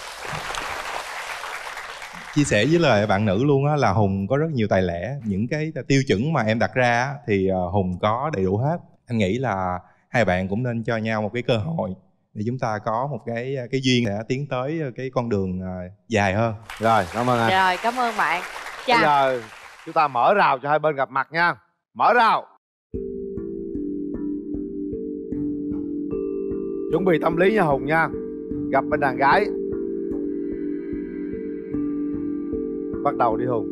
Chia sẻ với lời bạn nữ luôn á là Hùng có rất nhiều tài lẻ. Những cái tiêu chuẩn mà em đặt ra á, thì Hùng có đầy đủ hết. Anh nghĩ là hai bạn cũng nên cho nhau một cái cơ hội để chúng ta có một cái duyên để tiến tới cái con đường dài hơn. Rồi, cảm ơn anh. Rồi, cảm ơn bạn. Bây giờ chúng ta mở rào cho hai bên gặp mặt nha. Mở rào. Chuẩn bị tâm lý nha Hùng nha. Gặp bên đàn gái. Bắt đầu đi Hùng.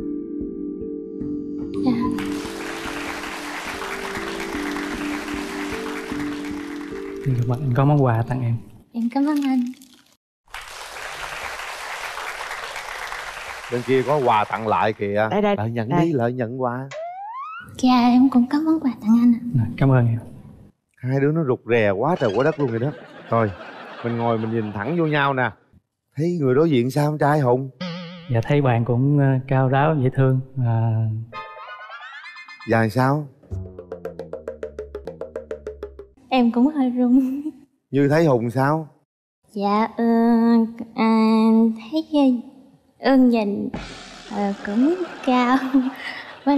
Gặp mặt, anh có món quà tặng em. Em cảm ơn anh. Bên kia có quà tặng lại kìa. Đây. Lợi nhận đây. đi, lợi nhận quà. Dạ em cũng có món quà tặng anh ạ. Cảm ơn em. Hai đứa nó rụt rè quá trời quá đất luôn rồi đó. Thôi, mình ngồi mình nhìn thẳng vô nhau nè. Thấy người đối diện sao con trai Hùng? Dạ thấy bạn cũng cao ráo dễ thương. Dạ sao? Em cũng hơi run. Như thấy Hùng sao? Dạ thấy nhìn cũng cao. Với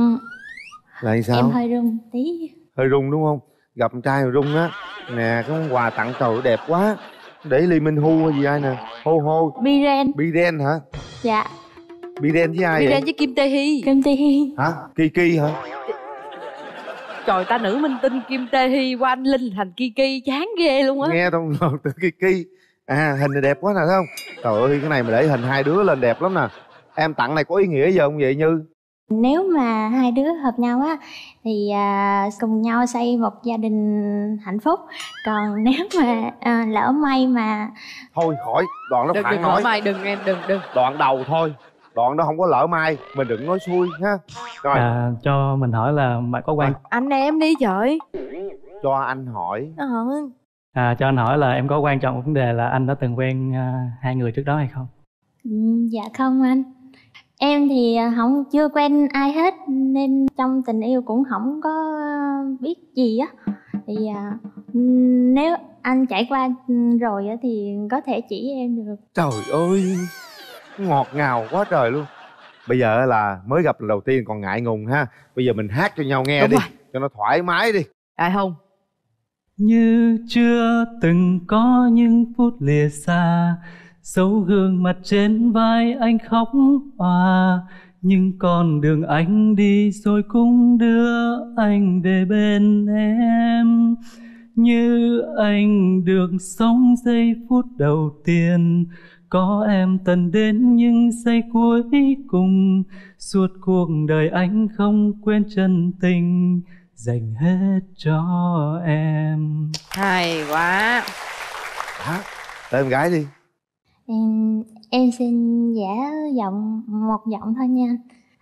lại sao? em hơi run tí. Hơi run đúng không? Gặp con trai rồi run á. Nè, cái món quà tặng trời đẹp quá. Để ly minh hu hay gì ai nè? Hô. Biren. Biren hả? Dạ. Biren với ai vậy? Biren với Kim Tae Hee. Kim Tae Hee. Hả? Kiki hả? Trời, ta nữ minh tinh Kim Tae Hee qua anh Linh thành Kiki chán ghê luôn á. Nghe tao từ Kiki. À, hình này đẹp quá nè thấy không? Trời ơi, cái này mà để hình hai đứa lên đẹp lắm nè. Em tặng này có ý nghĩa gì không vậy Như? Nếu mà hai đứa hợp nhau á thì cùng nhau xây một gia đình hạnh phúc. Còn nếu mà lỡ may mà thôi khỏi, đoạn đó phản nói. Lỡ may đừng em đừng. Đoạn đầu thôi. Đoạn đó không có lỡ may, mình đừng nói xui ha. Rồi. Cho mình hỏi là bạn có quan anh em đi trời. Cho anh hỏi. cho anh hỏi là em có quan trọng một vấn đề là anh đã từng quen hai người trước đó hay không? Dạ không anh. Em thì chưa quen ai hết nên trong tình yêu cũng không có biết gì á. Thì nếu anh trải qua rồi á thì có thể chỉ em được. Trời ơi, ngọt ngào quá trời luôn. Bây giờ là mới gặp lần đầu tiên còn ngại ngùng ha. Bây giờ mình hát cho nhau nghe. Đúng đi rồi. Cho nó thoải mái đi. Ai không? Như chưa từng có những phút lìa xa, dấu gương mặt trên vai anh khóc òa. Nhưng con đường anh đi rồi cũng đưa anh về bên em. Như anh được sống giây phút đầu tiên, có em tận đến những giây cuối cùng. Suốt cuộc đời anh không quên chân tình dành hết cho em. Hay quá. Tới em gái đi. Em xin giả một giọng thôi nha.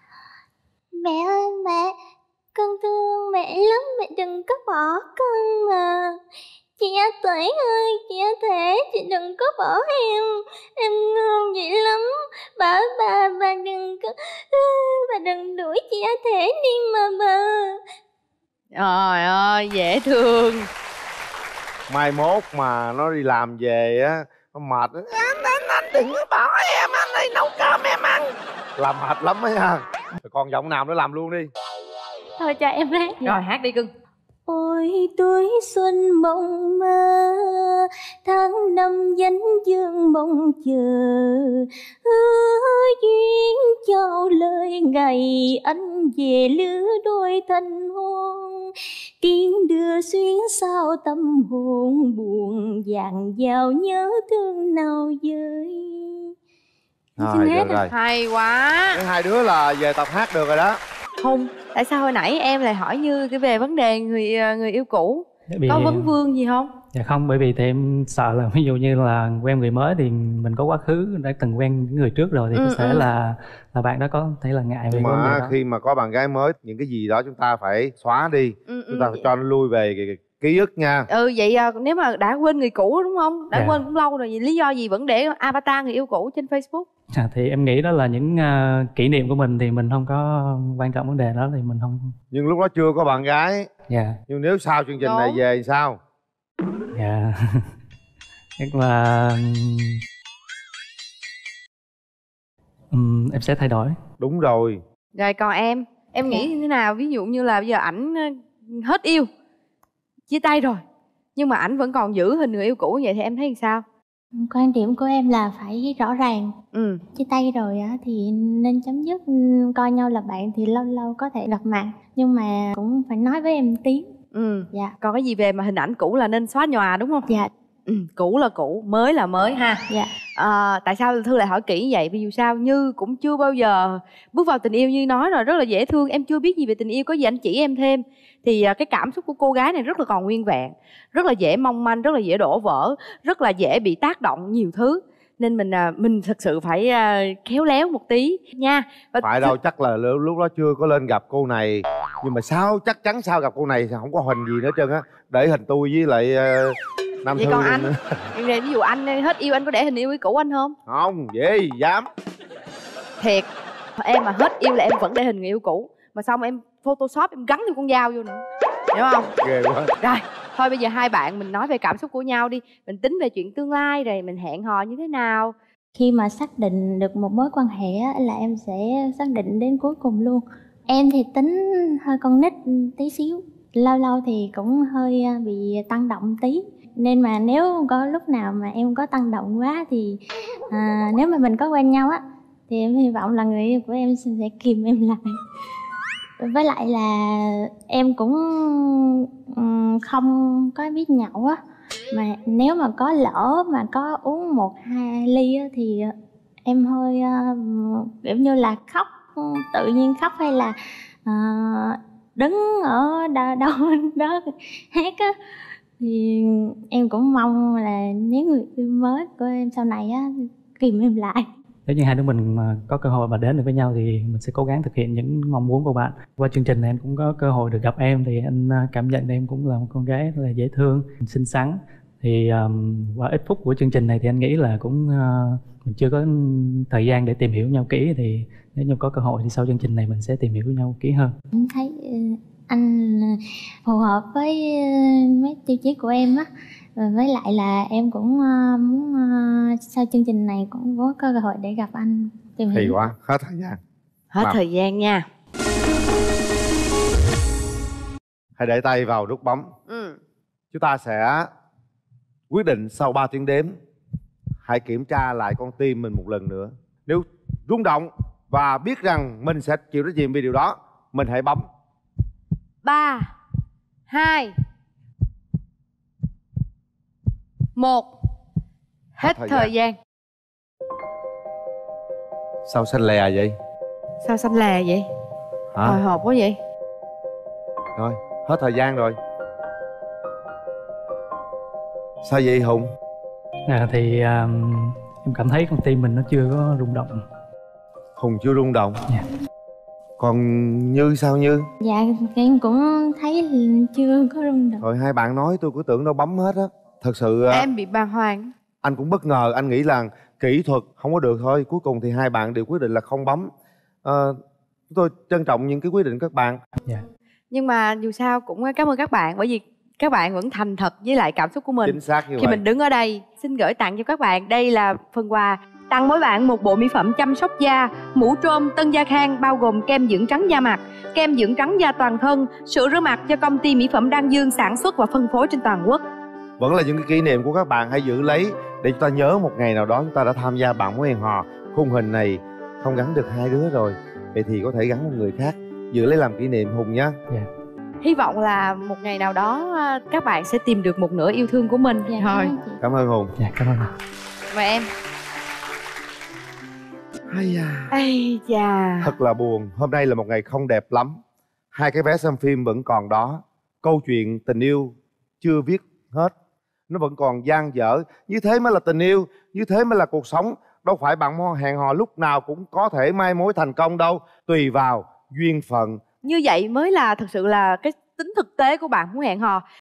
Mẹ ơi mẹ, con thương mẹ lắm, mẹ đừng có bỏ con mà. Chị A Tuệ ơi, chị A Thể, chị đừng có bỏ em thương vậy lắm. Bà đừng đuổi chị A Thể đi mà bà. Trời ơi, dễ thương. Mai mốt mà nó đi làm về á, nó mệt. Anh đừng có bỏ em, anh đi nấu cơm em ăn. Làm mệt lắm ấy ha. Còn giọng nào nữa làm luôn đi. Thôi cho em hát. Rồi hát đi cưng. Ôi tuổi xuân mộng mơ, tháng năm danh dương mong chờ. Duyên trao lời ngày anh về lứa đôi thanh hoan. Tiếng đưa xuyến sao tâm hồn buồn, dàn vào nhớ thương nào dơi. Rồi, được rồi. Hay quá. Cái hai đứa là về tập hát được rồi đó. Hùng, tại sao hồi nãy em lại hỏi Như cái về vấn đề người yêu cũ? Có vấn vương gì không? Dạ không, bởi vì thì em sợ là ví dụ như là quen người mới thì mình có quá khứ đã từng quen những người trước rồi thì có thể là bạn đó có thể là ngại về vấn đề Mà đó. khi mà có bạn gái mới, những cái gì đó chúng ta phải xóa đi. Chúng ta phải cho nó lui về cái ký ức nha. Vậy nếu mà đã quên người cũ đúng không? Đã Dạ. quên cũng lâu rồi, vậy lý do gì vẫn để avatar người yêu cũ trên Facebook? Thì em nghĩ đó là những kỷ niệm của mình thì mình không có quan trọng vấn đề đó thì mình không. Nhưng lúc đó chưa có bạn gái. Dạ. Nhưng nếu sau chương trình này về thì sao? Dạ. Chắc là em sẽ thay đổi. Đúng rồi. Rồi còn em nghĩ như thế nào? Ví dụ như là bây giờ ảnh hết yêu, chia tay rồi, nhưng mà ảnh vẫn còn giữ hình người yêu cũ, vậy thì em thấy sao? Quan điểm của em là phải rõ ràng. Chia tay rồi á thì nên chấm dứt, coi nhau là bạn thì lâu lâu có thể gặp mặt, nhưng mà cũng phải nói với em tiếng. Dạ. Còn cái gì về mà hình ảnh cũ là nên xóa nhòa đúng không? Dạ. Cũ là cũ, mới là mới ha. Dạ. Tại sao Thư lại hỏi kỹ vậy? Vì dù sao Như cũng chưa bao giờ bước vào tình yêu, như nói rồi rất là dễ thương. Em chưa biết gì về tình yêu, có gì anh chỉ em thêm. Thì cái cảm xúc của cô gái này rất là còn nguyên vẹn, rất là dễ mong manh, rất là dễ đổ vỡ, rất là dễ bị tác động nhiều thứ. Nên mình thực sự phải khéo léo một tí nha. Phải đâu, chắc là lúc đó chưa có lên gặp cô này. Nhưng mà chắc chắn sau gặp cô này thì không có hình gì nữa trơn á. để hình tôi với lại Nam vậy Thư. còn anh ví dụ anh hết yêu, anh có để hình yêu với cũ anh không? Không, gì dám. Thiệt, em mà hết yêu là em vẫn để hình người yêu cũ, mà xong em photoshop em gắn thêm con dao vô nữa, hiểu không? Ghê quá. Rồi thôi bây giờ hai bạn mình nói về cảm xúc của nhau đi, mình tính về chuyện tương lai rồi mình hẹn hò như thế nào. Khi mà xác định được một mối quan hệ á, là em sẽ xác định đến cuối cùng luôn. Em thì tính hơi con nít tí xíu, lâu lâu thì cũng hơi bị tăng động tí. Nên mà nếu có lúc nào mà em có tăng động quá thì nếu mà mình có quen nhau á thì em hy vọng là người yêu của em sẽ kìm em lại. Với lại là em cũng không có biết nhậu á, mà nếu mà có lỡ mà có uống 1-2 ly á thì em hơi kiểu như là khóc, tự nhiên khóc, hay là đứng ở đâu đó hát á. Thì em cũng mong là nếu người yêu mới của em sau này á kìm em lại. Nếu như hai đứa mình mà có cơ hội mà đến được với nhau thì mình sẽ cố gắng thực hiện những mong muốn của bạn. Qua chương trình này anh cũng có cơ hội được gặp em, thì anh cảm nhận em cũng là một con gái rất là dễ thương, xinh xắn. Thì qua ít phút của chương trình này thì anh nghĩ là cũng mình chưa có thời gian để tìm hiểu nhau kỹ, thì nếu như có cơ hội thì sau chương trình này mình sẽ tìm hiểu nhau kỹ hơn. Em thấy anh phù hợp với mấy tiêu chí của em á, với lại là em cũng muốn sau chương trình này cũng có cơ hội để gặp anh tìm hiểu. Hay quá, hết thời gian. Thời gian nha. Hãy để tay vào nút bấm. Chúng ta sẽ quyết định sau 3 tiếng đếm. Hãy kiểm tra lại con tim mình một lần nữa. Nếu rung động và biết rằng mình sẽ chịu trách nhiệm vì điều đó, mình hãy bấm. 3, 2, 1. Hết thời gian. Sao xanh lè vậy? Sao xanh lè vậy? Hồi hộp quá vậy. Rồi, hết thời gian rồi. Sao vậy Hùng? Thì em cảm thấy con tim mình nó chưa có rung động. Hùng chưa rung động? Còn Như sao Như? Dạ em cũng thấy chưa có rung động. Rồi hai bạn nói tôi cứ tưởng đâu bấm hết á. Thật sự em bị bàng hoàng. Anh cũng bất ngờ, anh nghĩ là kỹ thuật không có được thôi. Cuối cùng thì hai bạn đều quyết định là không bấm. Tôi trân trọng những cái quyết định các bạn. Nhưng mà dù sao cũng cảm ơn các bạn, bởi vì các bạn vẫn thành thật với lại cảm xúc của mình. Chính xác như khi vậy. Mình đứng ở đây xin gửi tặng cho các bạn. Đây là phần quà tặng mỗi bạn một bộ mỹ phẩm chăm sóc da Mũ Trôm Tân Gia Khang, bao gồm kem dưỡng trắng da mặt, kem dưỡng trắng da toàn thân, sữa rửa mặt do công ty mỹ phẩm Đan Dương sản xuất và phân phối trên toàn quốc. Vẫn là những cái kỷ niệm của các bạn, hãy giữ lấy để chúng ta nhớ một ngày nào đó chúng ta đã tham gia bạn mối hẹn hò. Khung hình này không gắn được hai đứa rồi, vậy thì có thể gắn một người khác, giữ lấy làm kỷ niệm Hùng nhé. Hy vọng là một ngày nào đó các bạn sẽ tìm được một nửa yêu thương của mình. Thôi Cảm ơn Hùng. Cảm ơn. Mời em. Hay à. Ây chà. Thật là buồn, hôm nay là một ngày không đẹp lắm. 2 cái vé xem phim vẫn còn đó. Câu chuyện tình yêu chưa viết hết, nó vẫn còn dang dở. Như thế mới là tình yêu, như thế mới là cuộc sống. Đâu phải bạn hẹn hò lúc nào cũng có thể mai mối thành công đâu. Tùy vào duyên phận. Như vậy mới là thực sự là cái tính thực tế của bạn muốn hẹn hò.